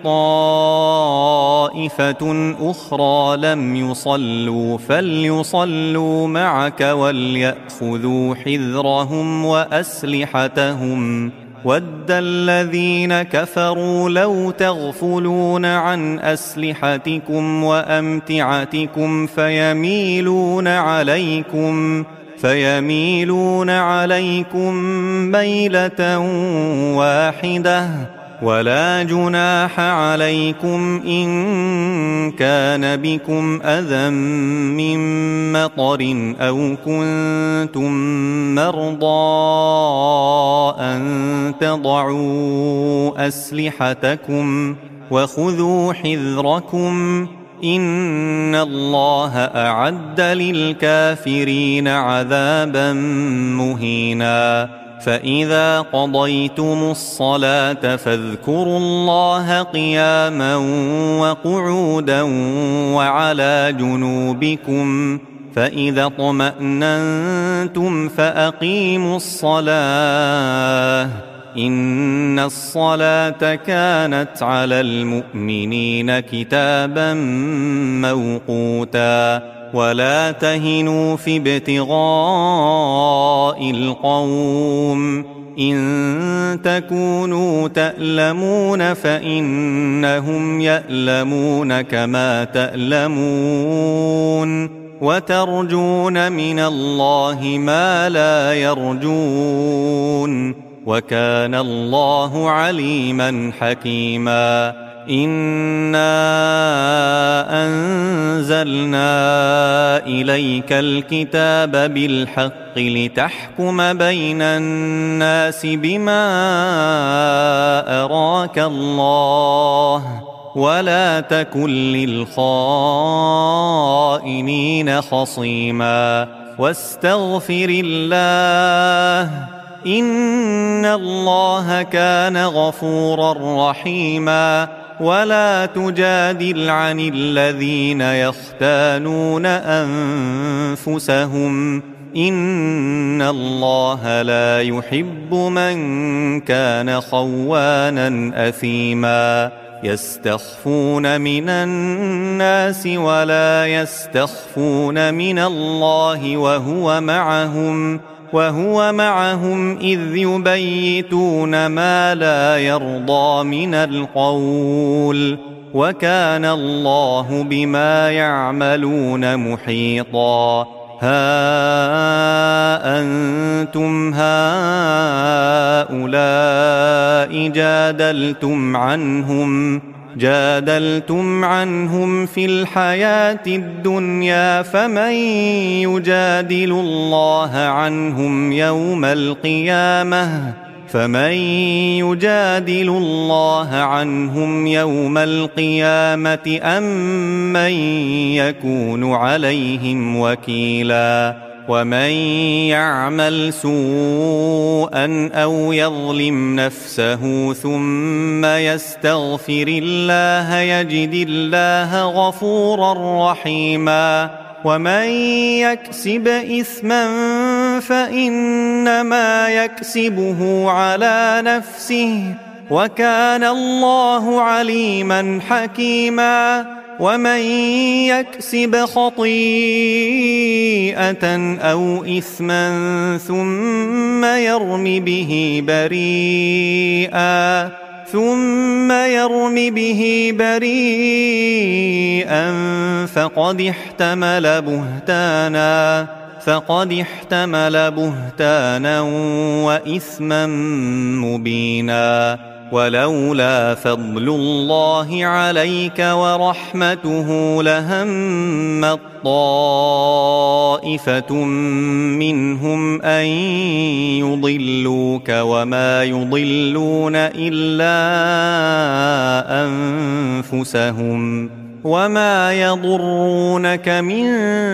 طائفة أخرى لم يصلوا فليصلوا معك وليأخذوا حذرهم وأسلحتهم ود الذين كفروا لو تغفلون عن أسلحتكم وأمتعتكم فيميلون عليكم فيميلون عليكم ميلة واحدة ولا جناح عليكم إن كان بكم أذى من مطر أو كنتم مرضى أن تضعوا أسلحتكم وخذوا حذركم إن الله أعد للكافرين عذابا مهينا فإذا قضيتم الصلاة فاذكروا الله قياما وقعودا وعلى جنوبكم فإذا اطمأننتم فأقيموا الصلاة إن الصلاة كانت على المؤمنين كتابا موقوتا ولا تهنوا في ابتغاء القوم إن تكونوا تألمون فإنهم يألمون كما تألمون وترجون من الله ما لا يرجون وكان الله عليما حكيما إنا أنزلنا إليك الكتاب بالحق لتحكم بين الناس بما أراك الله ولا تكن للخائنين خصيما واستغفر الله إن الله كان غفورا رحيما ولا تجادل عن الذين يختانون أنفسهم إن الله لا يحب من كان خوانا أثيما يستخفون من الناس ولا يستخفون من الله وهو معهم وهو معهم إذ يبيتون ما لا يرضى من القول وكان الله بما يعملون محيطا ها أنتم هؤلاء جادلتم عنهم جادلتم عنهم في الحياة الدنيا فمن يجادل الله عنهم يوم القيامة فمن يجادل الله عنهم يوم القيامة أم من يكون عليهم وكيلا ومن يعمل سوءا أو يظلم نفسه ثم يستغفر الله يجد الله غفورا رحيما ومن يكسب إثما فإنما يكسبه على نفسه وكان الله عليما حكيما ومن يكسب خطيئة أو إثما ثم يرم به بريئا ثم يرم به بريئا فقد احتمل بهتانا فقد احتمل بهتانا وإثما مبينا ولولا فضل الله عليك ورحمته لهمت طائفة منهم أن يضلوك وما يضلون إلا أنفسهم وما يضرونك من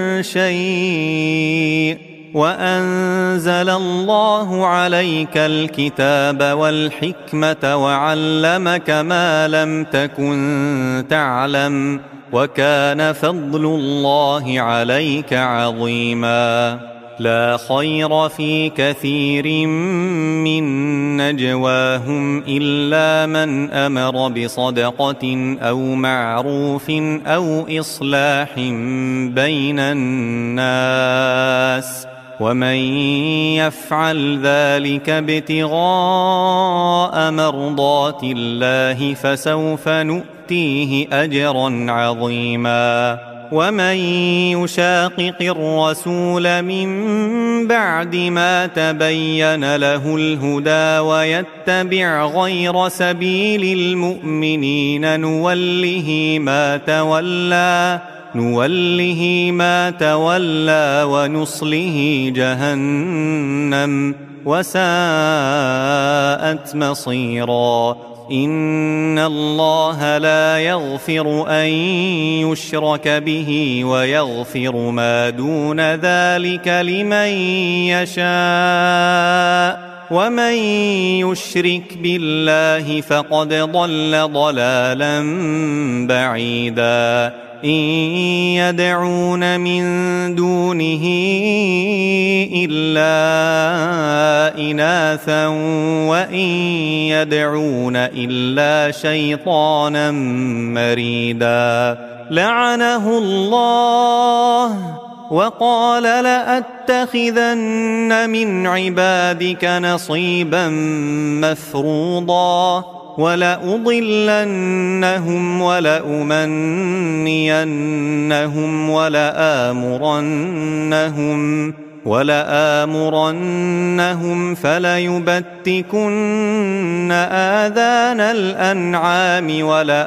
شيء وأنزل الله عليك الكتاب والحكمة وعلمك ما لم تكن تعلم وكان فضل الله عليك عظيما. لا خير في كثير من نجواهم إلا من أمر بصدقة أو معروف أو إصلاح بين الناس، ومن يفعل ذلك ابتغاء مرضات الله فسوف نؤتيه أجرا عظيما. ومن يشاقق الرسول من بعد ما تبين له الهدى ويتبع غير سبيل المؤمنين نوله ما تولى نوله ما تولى ونصله جهنم وساءت مصيرا. إن الله لا يغفر أن يشرك به ويغفر ما دون ذلك لمن يشاء، ومن يشرك بالله فقد ضل ضلالا بعيدا. إن يدعون من دونه إلا إناثا وإن يدعون إلا شيطانا مريدا. لعنه الله وقال لأتخذن من عبادك نصيبا مفروضا ولأضلنهم ولأمنينهم ولآمرنهم ولآمرنهم فليبتكن آذان الأنعام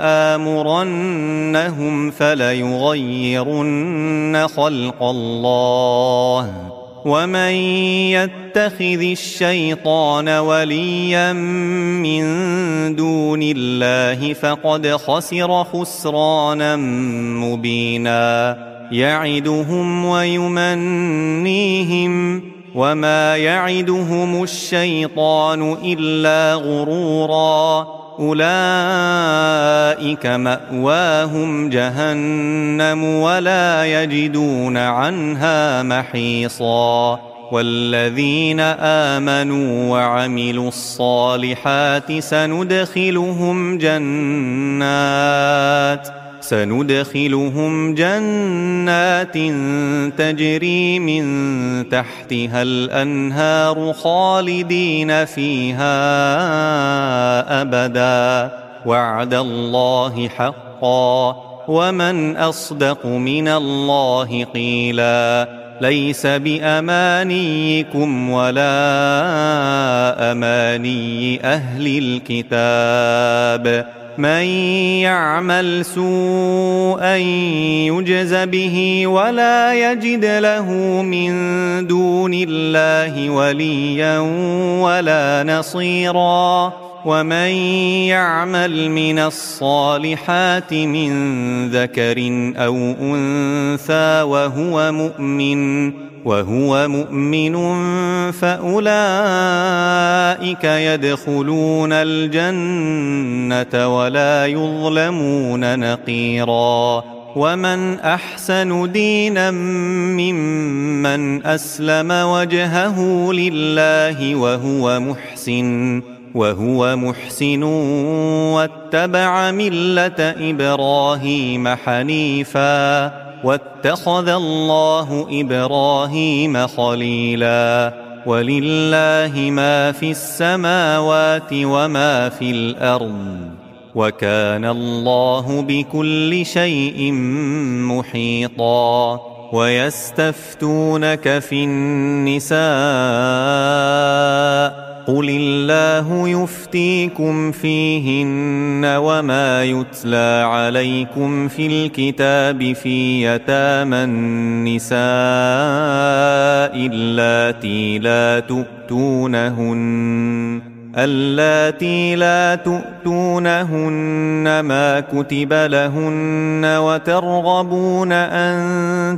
ولآمرنهم فليغيرن خلق الله. ومن يتخذ الشيطان وليا من دون الله فقد خسر خسرانا مبينا. يعدهم ويمنيهم وما يعدهم الشيطان إلا غرورا. أولئك مأواهم جهنم ولا يجدون عنها محيصا. والذين آمنوا وعملوا الصالحات سندخلهم جنات سندخلهم جنات تجري من تحتها الأنهار خالدين فيها أبدا. وعد الله حقا ومن أصدق من الله قيلا. ليس بأمانيكم ولا أماني أهل الكتاب. من يعمل سوءا يجز به ولا يجد له من دون الله وليا ولا نصيرا. ومن يعمل من الصالحات من ذكر أو أنثى وهو مؤمن وهو مؤمن فأولئك يدخلون الجنة ولا يظلمون نقيرا. ومن أحسن دينا ممن أسلم وجهه لله وهو محسن وهو محسن واتبع ملة إبراهيم حنيفا واتخذ الله إبراهيم خليلا. ولله ما في السماوات وما في الأرض وكان الله بكل شيء محيطا. ويستفتونك في النساء قل الله يفتيكم فيهن وما يتلى عليكم في الكتاب في يتامى النساء اللاتي لا تؤتونهن اللاتي لا تؤتونهن ما كتب لهن وترغبون أن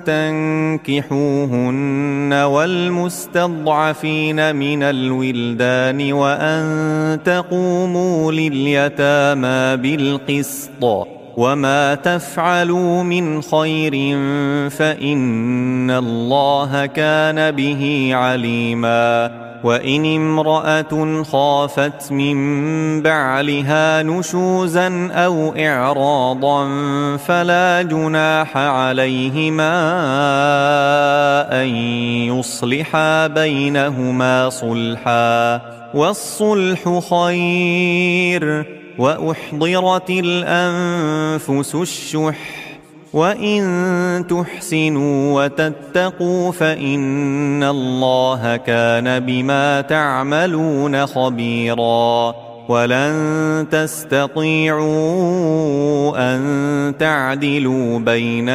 تنكحوهن والمستضعفين من الولدان وأن تقوموا لليتامى بالقسط وما تفعلوا من خير فإن الله كان به عليما وإن امرأة خافت من بعلها نشوزا أو إعراضا فلا جناح عليهما أن يصلحا بينهما صلحا والصلح خير وأحضرت الأنفس الشح وإن تحسنوا وتتقوا فإن الله كان بما تعملون خبيرا ولن تستطيعوا أن تعدلوا بين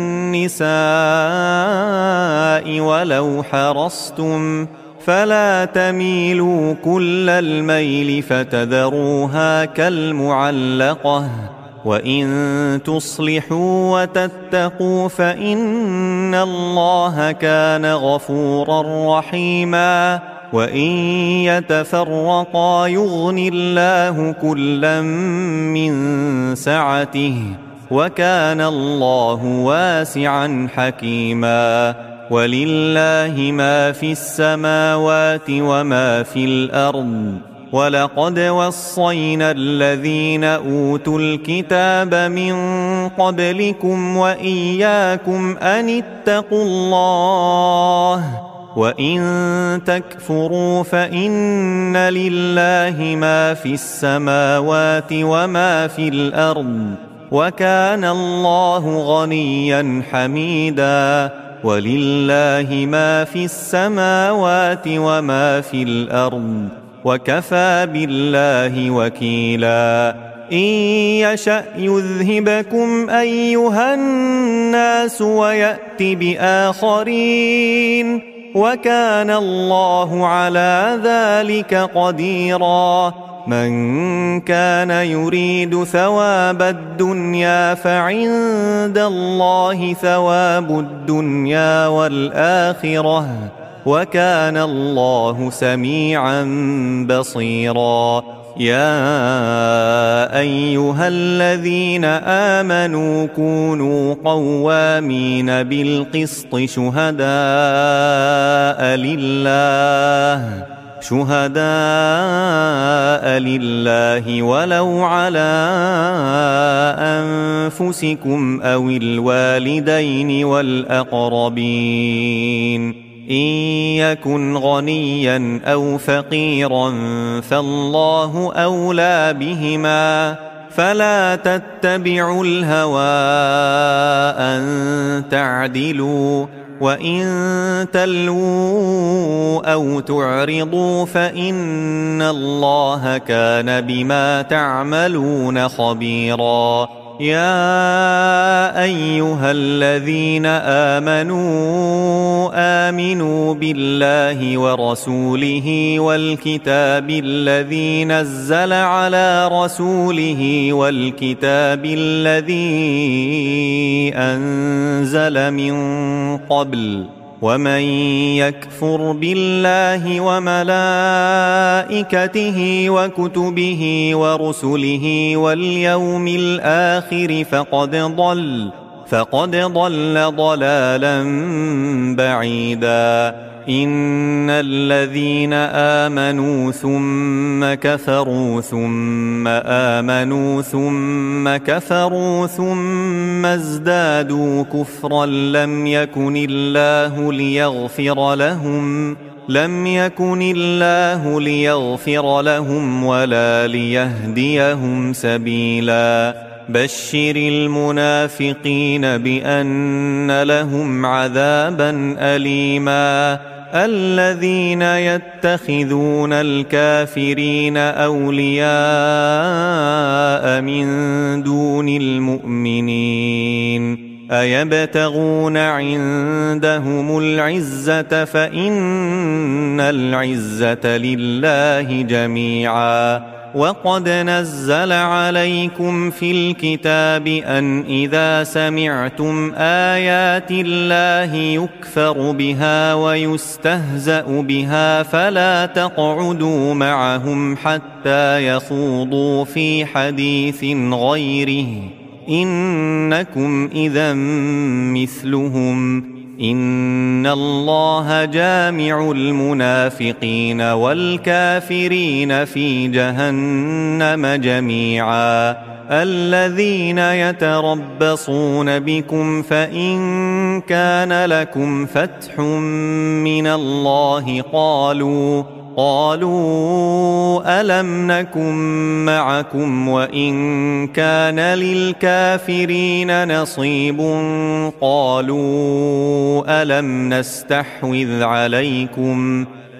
النساء ولو حرصتم فلا تميلوا كل الميل فتذروها كالمعلقة وإن تصلحوا وتتقوا فإن الله كان غفورا رحيما وإن يتفرقا يغن الله كلا من سعته وكان الله واسعا حكيما ولله ما في السماوات وما في الأرض ولقد وصينا الذين أوتوا الكتاب من قبلكم وإياكم أن اتقوا الله وإن تكفروا فإن لله ما في السماوات وما في الأرض وكان الله غنيا حميدا ولله ما في السماوات وما في الأرض وكفى بالله وكيلا إن يشأ يذهبكم أيها الناس ويأت بآخرين وكان الله على ذلك قديرا من كان يريد ثواب الدنيا فعند الله ثواب الدنيا والآخرة وكان الله سميعا بصيرا يا أيها الذين آمنوا كونوا قوامين بالقسط شهداء لله شهداء لله ولو على أنفسكم أو الوالدين والأقربين إن يكن غنيا أو فقيرا فالله أولى بهما فلا تتبعوا الهوى أن تعدلوا وإن تلووا أو تعرضوا فإن الله كان بما تعملون خبيرا يا أيها الذين آمنوا آمنوا بالله ورسوله والكتاب الذي نزل على رسوله والكتاب الذي أنزل من قبل ومن يكفر بالله وملائكته وكتبه ورسله واليوم الآخر فقد ضل فقد ضل ضلالا بعيدا إن الذين آمنوا ثم كفروا ثم آمنوا ثم كفروا ثم ازدادوا كفرا لم يكن الله ليغفر لهم لم يكن الله ليغفر لهم ولا ليهديهم سبيلا بشر المنافقين بأن لهم عذابا أليما الذين يتخذون الكافرين أولياء من دون المؤمنين أيبتغون عندهم العزة فإن العزة لله جميعا وقد نزل عليكم في الكتاب أن إذا سمعتم آيات الله يكفر بها ويستهزأ بها فلا تقعدوا معهم حتى يخوضوا في حديث غيره إنكم إذا مثلهم إن الله جامع المنافقين والكافرين في جهنم جميعا الذين يتربصون بكم فإن كان لكم فتح من الله قالوا قالوا ألم نكن معكم وإن كان للكافرين نصيب قالوا ألم نستحوذ عليكم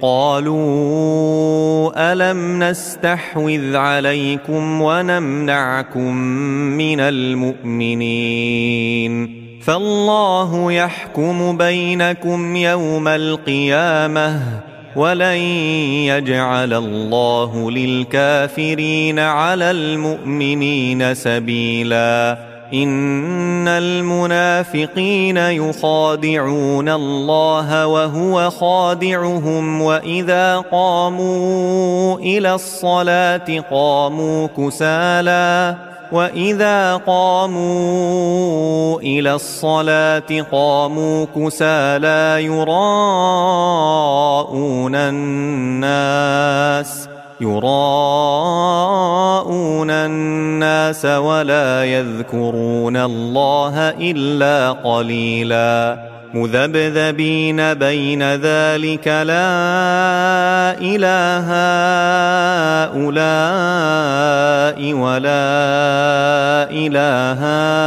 قالوا ألم نستحوذ عليكم ونمنعكم من المؤمنين فالله يحكم بينكم يوم القيامة ولن يجعل الله للكافرين على المؤمنين سبيلا إن المنافقين يخادعون الله وهو خادعهم وإذا قاموا إلى الصلاة قاموا كسالى وإذا قاموا إلى الصلاة قاموا كسالى يراءون الناس يراءون الناس ولا يذكرون الله إلا قليلا مذبذبين بين ذلك لا إله هؤلاء ولا إله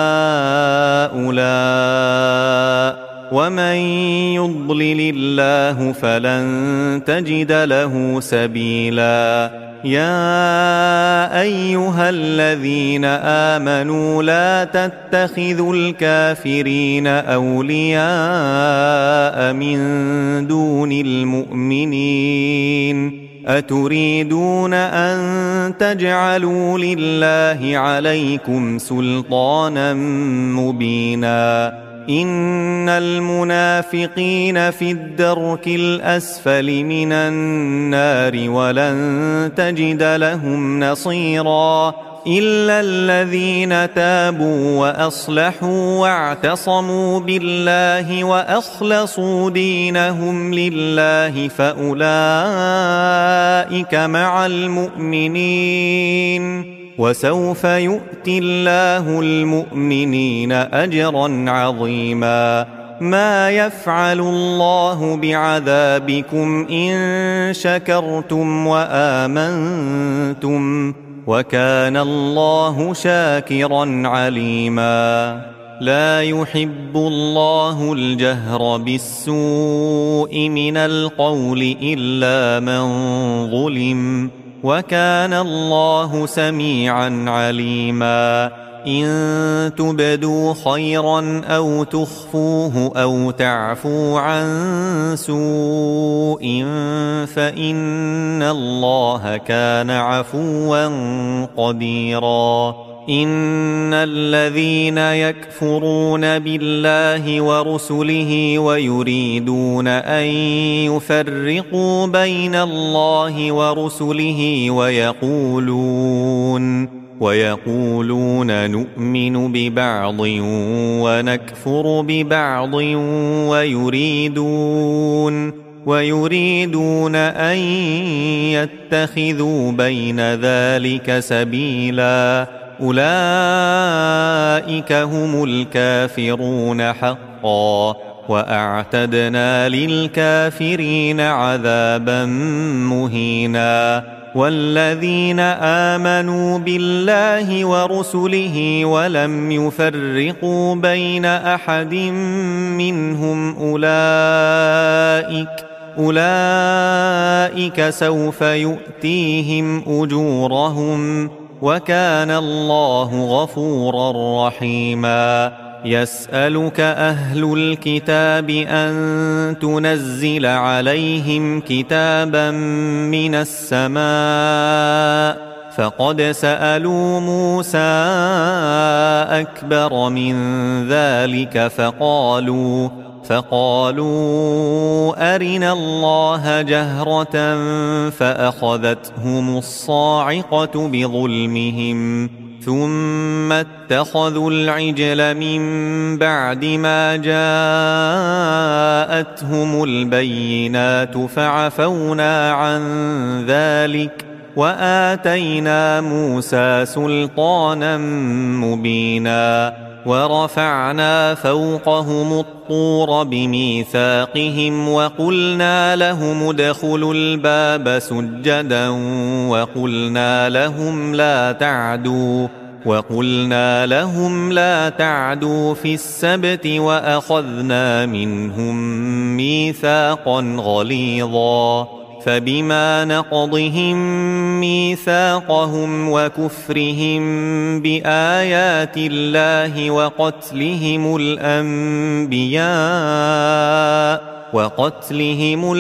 هؤلاء ومن يضلل الله فلن تجد له سبيلا يا أيها الذين آمنوا لا تتخذوا الكافرين أولياء من دون المؤمنين أتريدون أن تجعلوا لله عليكم سلطانا مبينا إن المنافقين في الدرك الأسفل من النار ولن تجد لهم نصيرا إلا الذين تابوا وأصلحوا واعتصموا بالله وأخلصوا دينهم لله فأولئك مع المؤمنين وسوف يؤتي الله المؤمنين أجرا عظيما ما يفعل الله بعذابكم إن شكرتم وآمنتم وكان الله شاكرا عليما لا يحب الله الجهر بالسوء من القول إلا من ظلم وكان الله سميعا عليما إن تبدوا خيرا أو تخفوه أو تعفوا عن سوء فإن الله كان عفوا قديرا إن الذين يكفرون بالله ورسله ويريدون أن يفرقوا بين الله ورسله ويقولون ويقولون نؤمن ببعض ونكفر ببعض ويريدون ويريدون أن يتخذوا بين ذلك سبيلا أولئك هم الكافرون حقا وأعتدنا للكافرين عذابا مهينا والذين آمنوا بالله ورسله ولم يفرقوا بين أحد منهم أولئك أولئك سوف يؤتيهم أجورهم وكان الله غفورا رحيما يسألك أهل الكتاب أن تنزل عليهم كتابا من السماء فقد سألوا موسى أكبر من ذلك فقالوا فقالوا أرنا الله جهرة فأخذتهم الصاعقة بظلمهم ثم اتخذوا العجل من بعد ما جاءتهم البينات فعفونا عن ذلك وآتينا موسى سلطانا مبينا ورفعنا فوقهم الطور بميثاقهم وقلنا لهم ادخلوا الباب سجدا وقلنا لهم لا تعدوا وقلنا لهم لا تعدوا في السبت وأخذنا منهم ميثاقا غليظا فبما نقضهم ميثاقهم وكفرهم بآيات الله وقتلهم الأنبياء وقتلهم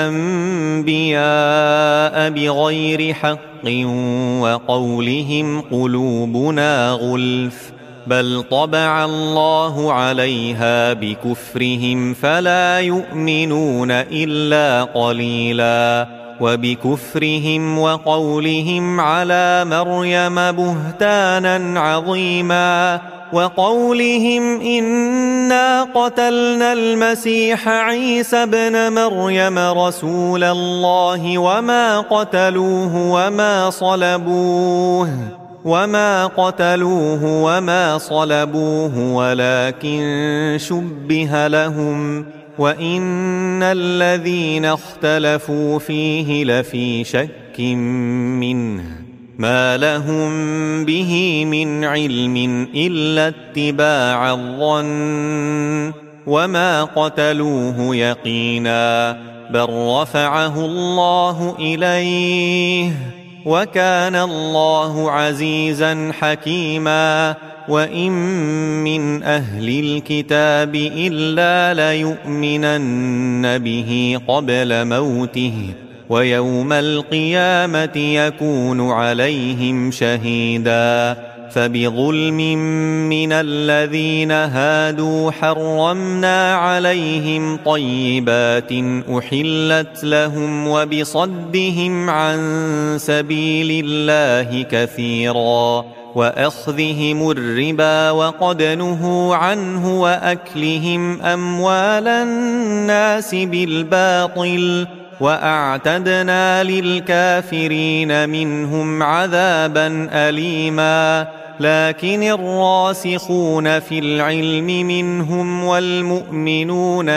الأنبياء بغير حق وقولهم قلوبنا غلف بل طبع الله عليها بكفرهم فلا يؤمنون إلا قليلا وبكفرهم وقولهم على مريم بهتانا عظيما وقولهم إنا قتلنا المسيح عيسى ابن مريم رسول الله وما قتلوه وما صلبوه وما قتلوه وما صلبوه ولكن شبه لهم وإن الذين اختلفوا فيه لفي شك منه ما لهم به من علم إلا اتباع الظن وما قتلوه يقينا بل رفعه الله إليه وكان الله عزيزا حكيما وإن من أهل الكتاب إلا ليؤمنن به قبل موته ويوم القيامة يكون عليهم شهيدا فبظلم من الذين هادوا حرمنا عليهم طيبات أحلت لهم وبصدهم عن سبيل الله كثيرا وأخذهم الربا وقد نهوا عنه وأكلهم أموال الناس بالباطل وأعتدنا للكافرين منهم عذابا أليما لكن الراسخون في العلم منهم والمؤمنون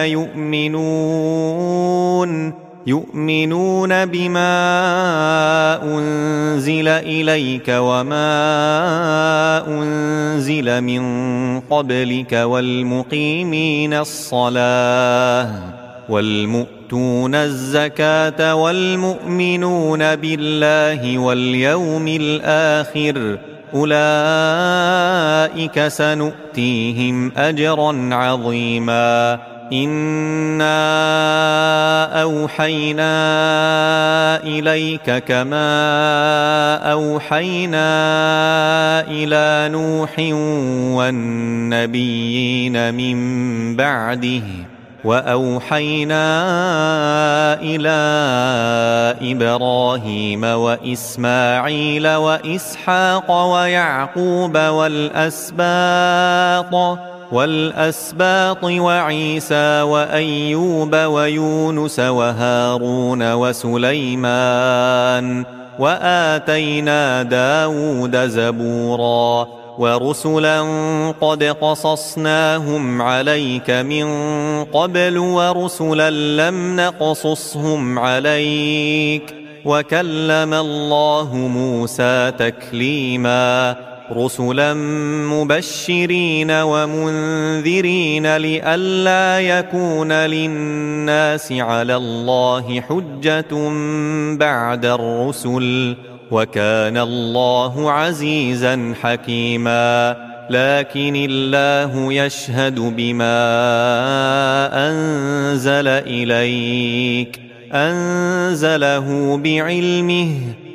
يؤمنون يؤمنون بما أنزل إليك وما أنزل من قبلك والمقيمين الصلاة والمؤتون الزكاة والمؤمنون بالله واليوم الآخر أولئك سنؤتيهم أجرا عظيما إنا أوحينا إليك كما أوحينا إلى نوح والنبيين من بعده وأوحينا إلى إبراهيم وإسماعيل وإسحاق ويعقوب والأسباط والأسباط وعيسى وأيوب ويونس وهارون وسليمان وآتينا داود زبورا ورسلا قد قصصناهم عليك من قبل ورسلا لم نقصصهم عليك وكلم الله موسى تكليما رسلا مبشرين ومنذرين لئلا يكون للناس على الله حجة بعد الرسل وكان الله عزيزا حكيما لكن الله يشهد بما أنزل إليك أنزله بعلمه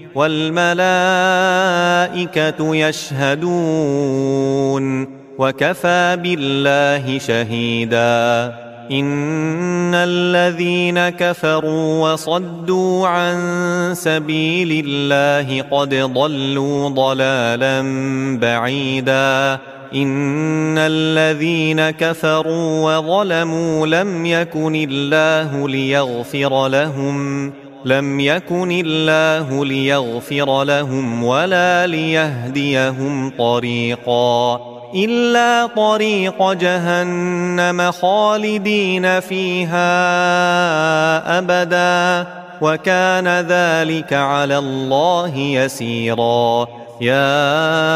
والملائكة يشهدون وكفى بالله شهيدا إن الذين كفروا وصدوا عن سبيل الله قد ضلوا ضلالا بعيدا إن الذين كفروا وظلموا لم يكن الله ليغفر لهم لم يكن الله ليغفر لهم ولا ليهديهم طريقا إلا طريق جهنم خالدين فيها أبدا وكان ذلك على الله يسيرا يا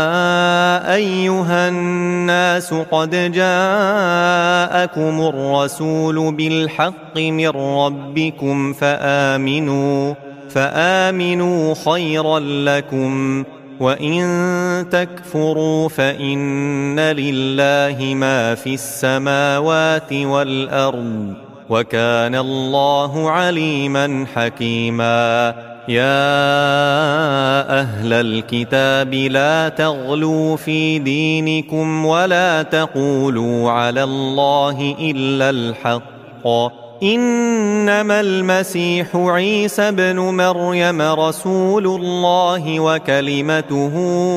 أيها الناس قد جاءكم الرسول بالحق من ربكم فآمنوا فآمنوا خيرا لكم وإن تكفروا فإن لله ما في السماوات والأرض وكان الله عليما حكيما يا أهل الكتاب لا تغلوا في دينكم ولا تقولوا على الله إلا الحق إنما المسيح عيسى ابن مريم رسول الله وكلمته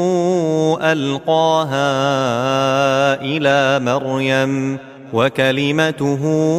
ألقاها إلى مريم وكلمته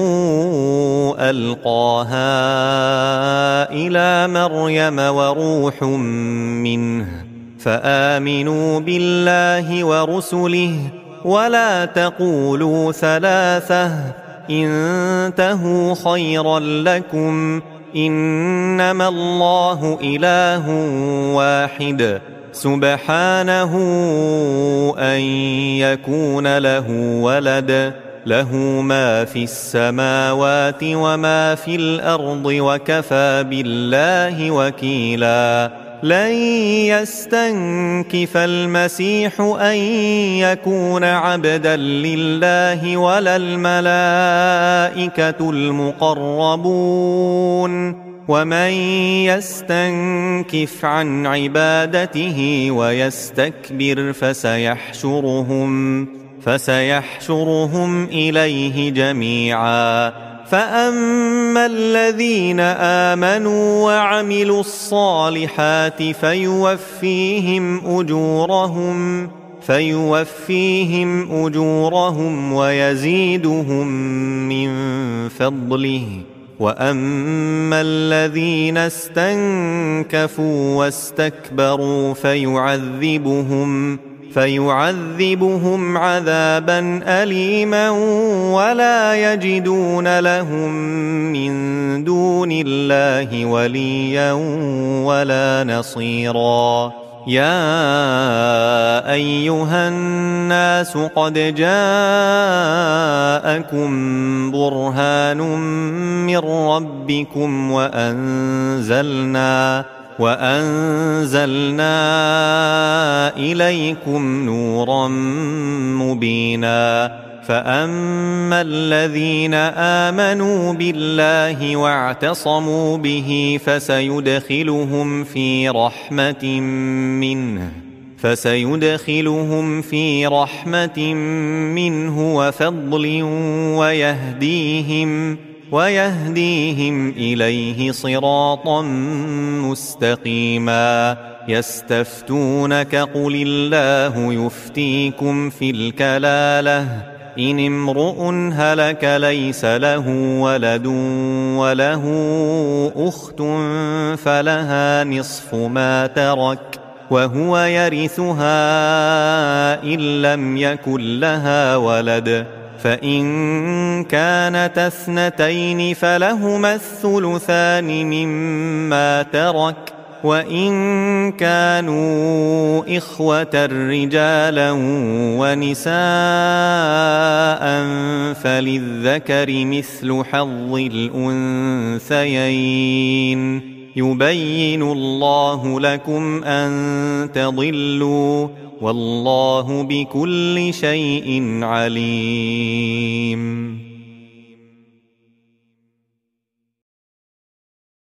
ألقاها إلى مريم وروح منه فآمنوا بالله ورسله ولا تقولوا ثلاثة انتهوا خيرا لكم إنما الله إله واحد سبحانه أن يكون له ولد له ما في السماوات وما في الأرض وكفى بالله وكيلا لن يستنكف المسيح أن يكون عبدا لله ولا الملائكة المقربون ومن يستنكف عن عبادته ويستكبر فسيحشرهم فسيحشرهم إليه جميعا فأما الذين آمنوا وعملوا الصالحات فيوفيهم أجورهم فيوفيهم أجورهم ويزيدهم من فضله وأما الذين استنكفوا واستكبروا فيعذبهم فيعذبهم عذابا أليما ولا يجدون لهم من دون الله وليا ولا نصيرا يا أيها الناس قد جاءكم برهان من ربكم وأنزلنا وأنزلنا إليكم نورا مبينا فأما الذين آمنوا بالله واعتصموا به فسيدخلهم في رحمة منه فسيدخلهم في رحمة منه وفضل ويهديهم ويهديهم إليه صراطا مستقيما يستفتونك قل الله يفتيكم في الكلالة إن امرؤ هلك ليس له ولد وله أخت فلها نصف ما ترك وهو يرثها إن لم يكن لها ولد فإن كانت اثنتين فلهما الثلثان مما ترك وإن كانوا إخوة رجالا ونساء فللذكر مثل حظ الأنثيين يبين الله لكم أن تضلوا والله بكل شيء عليم.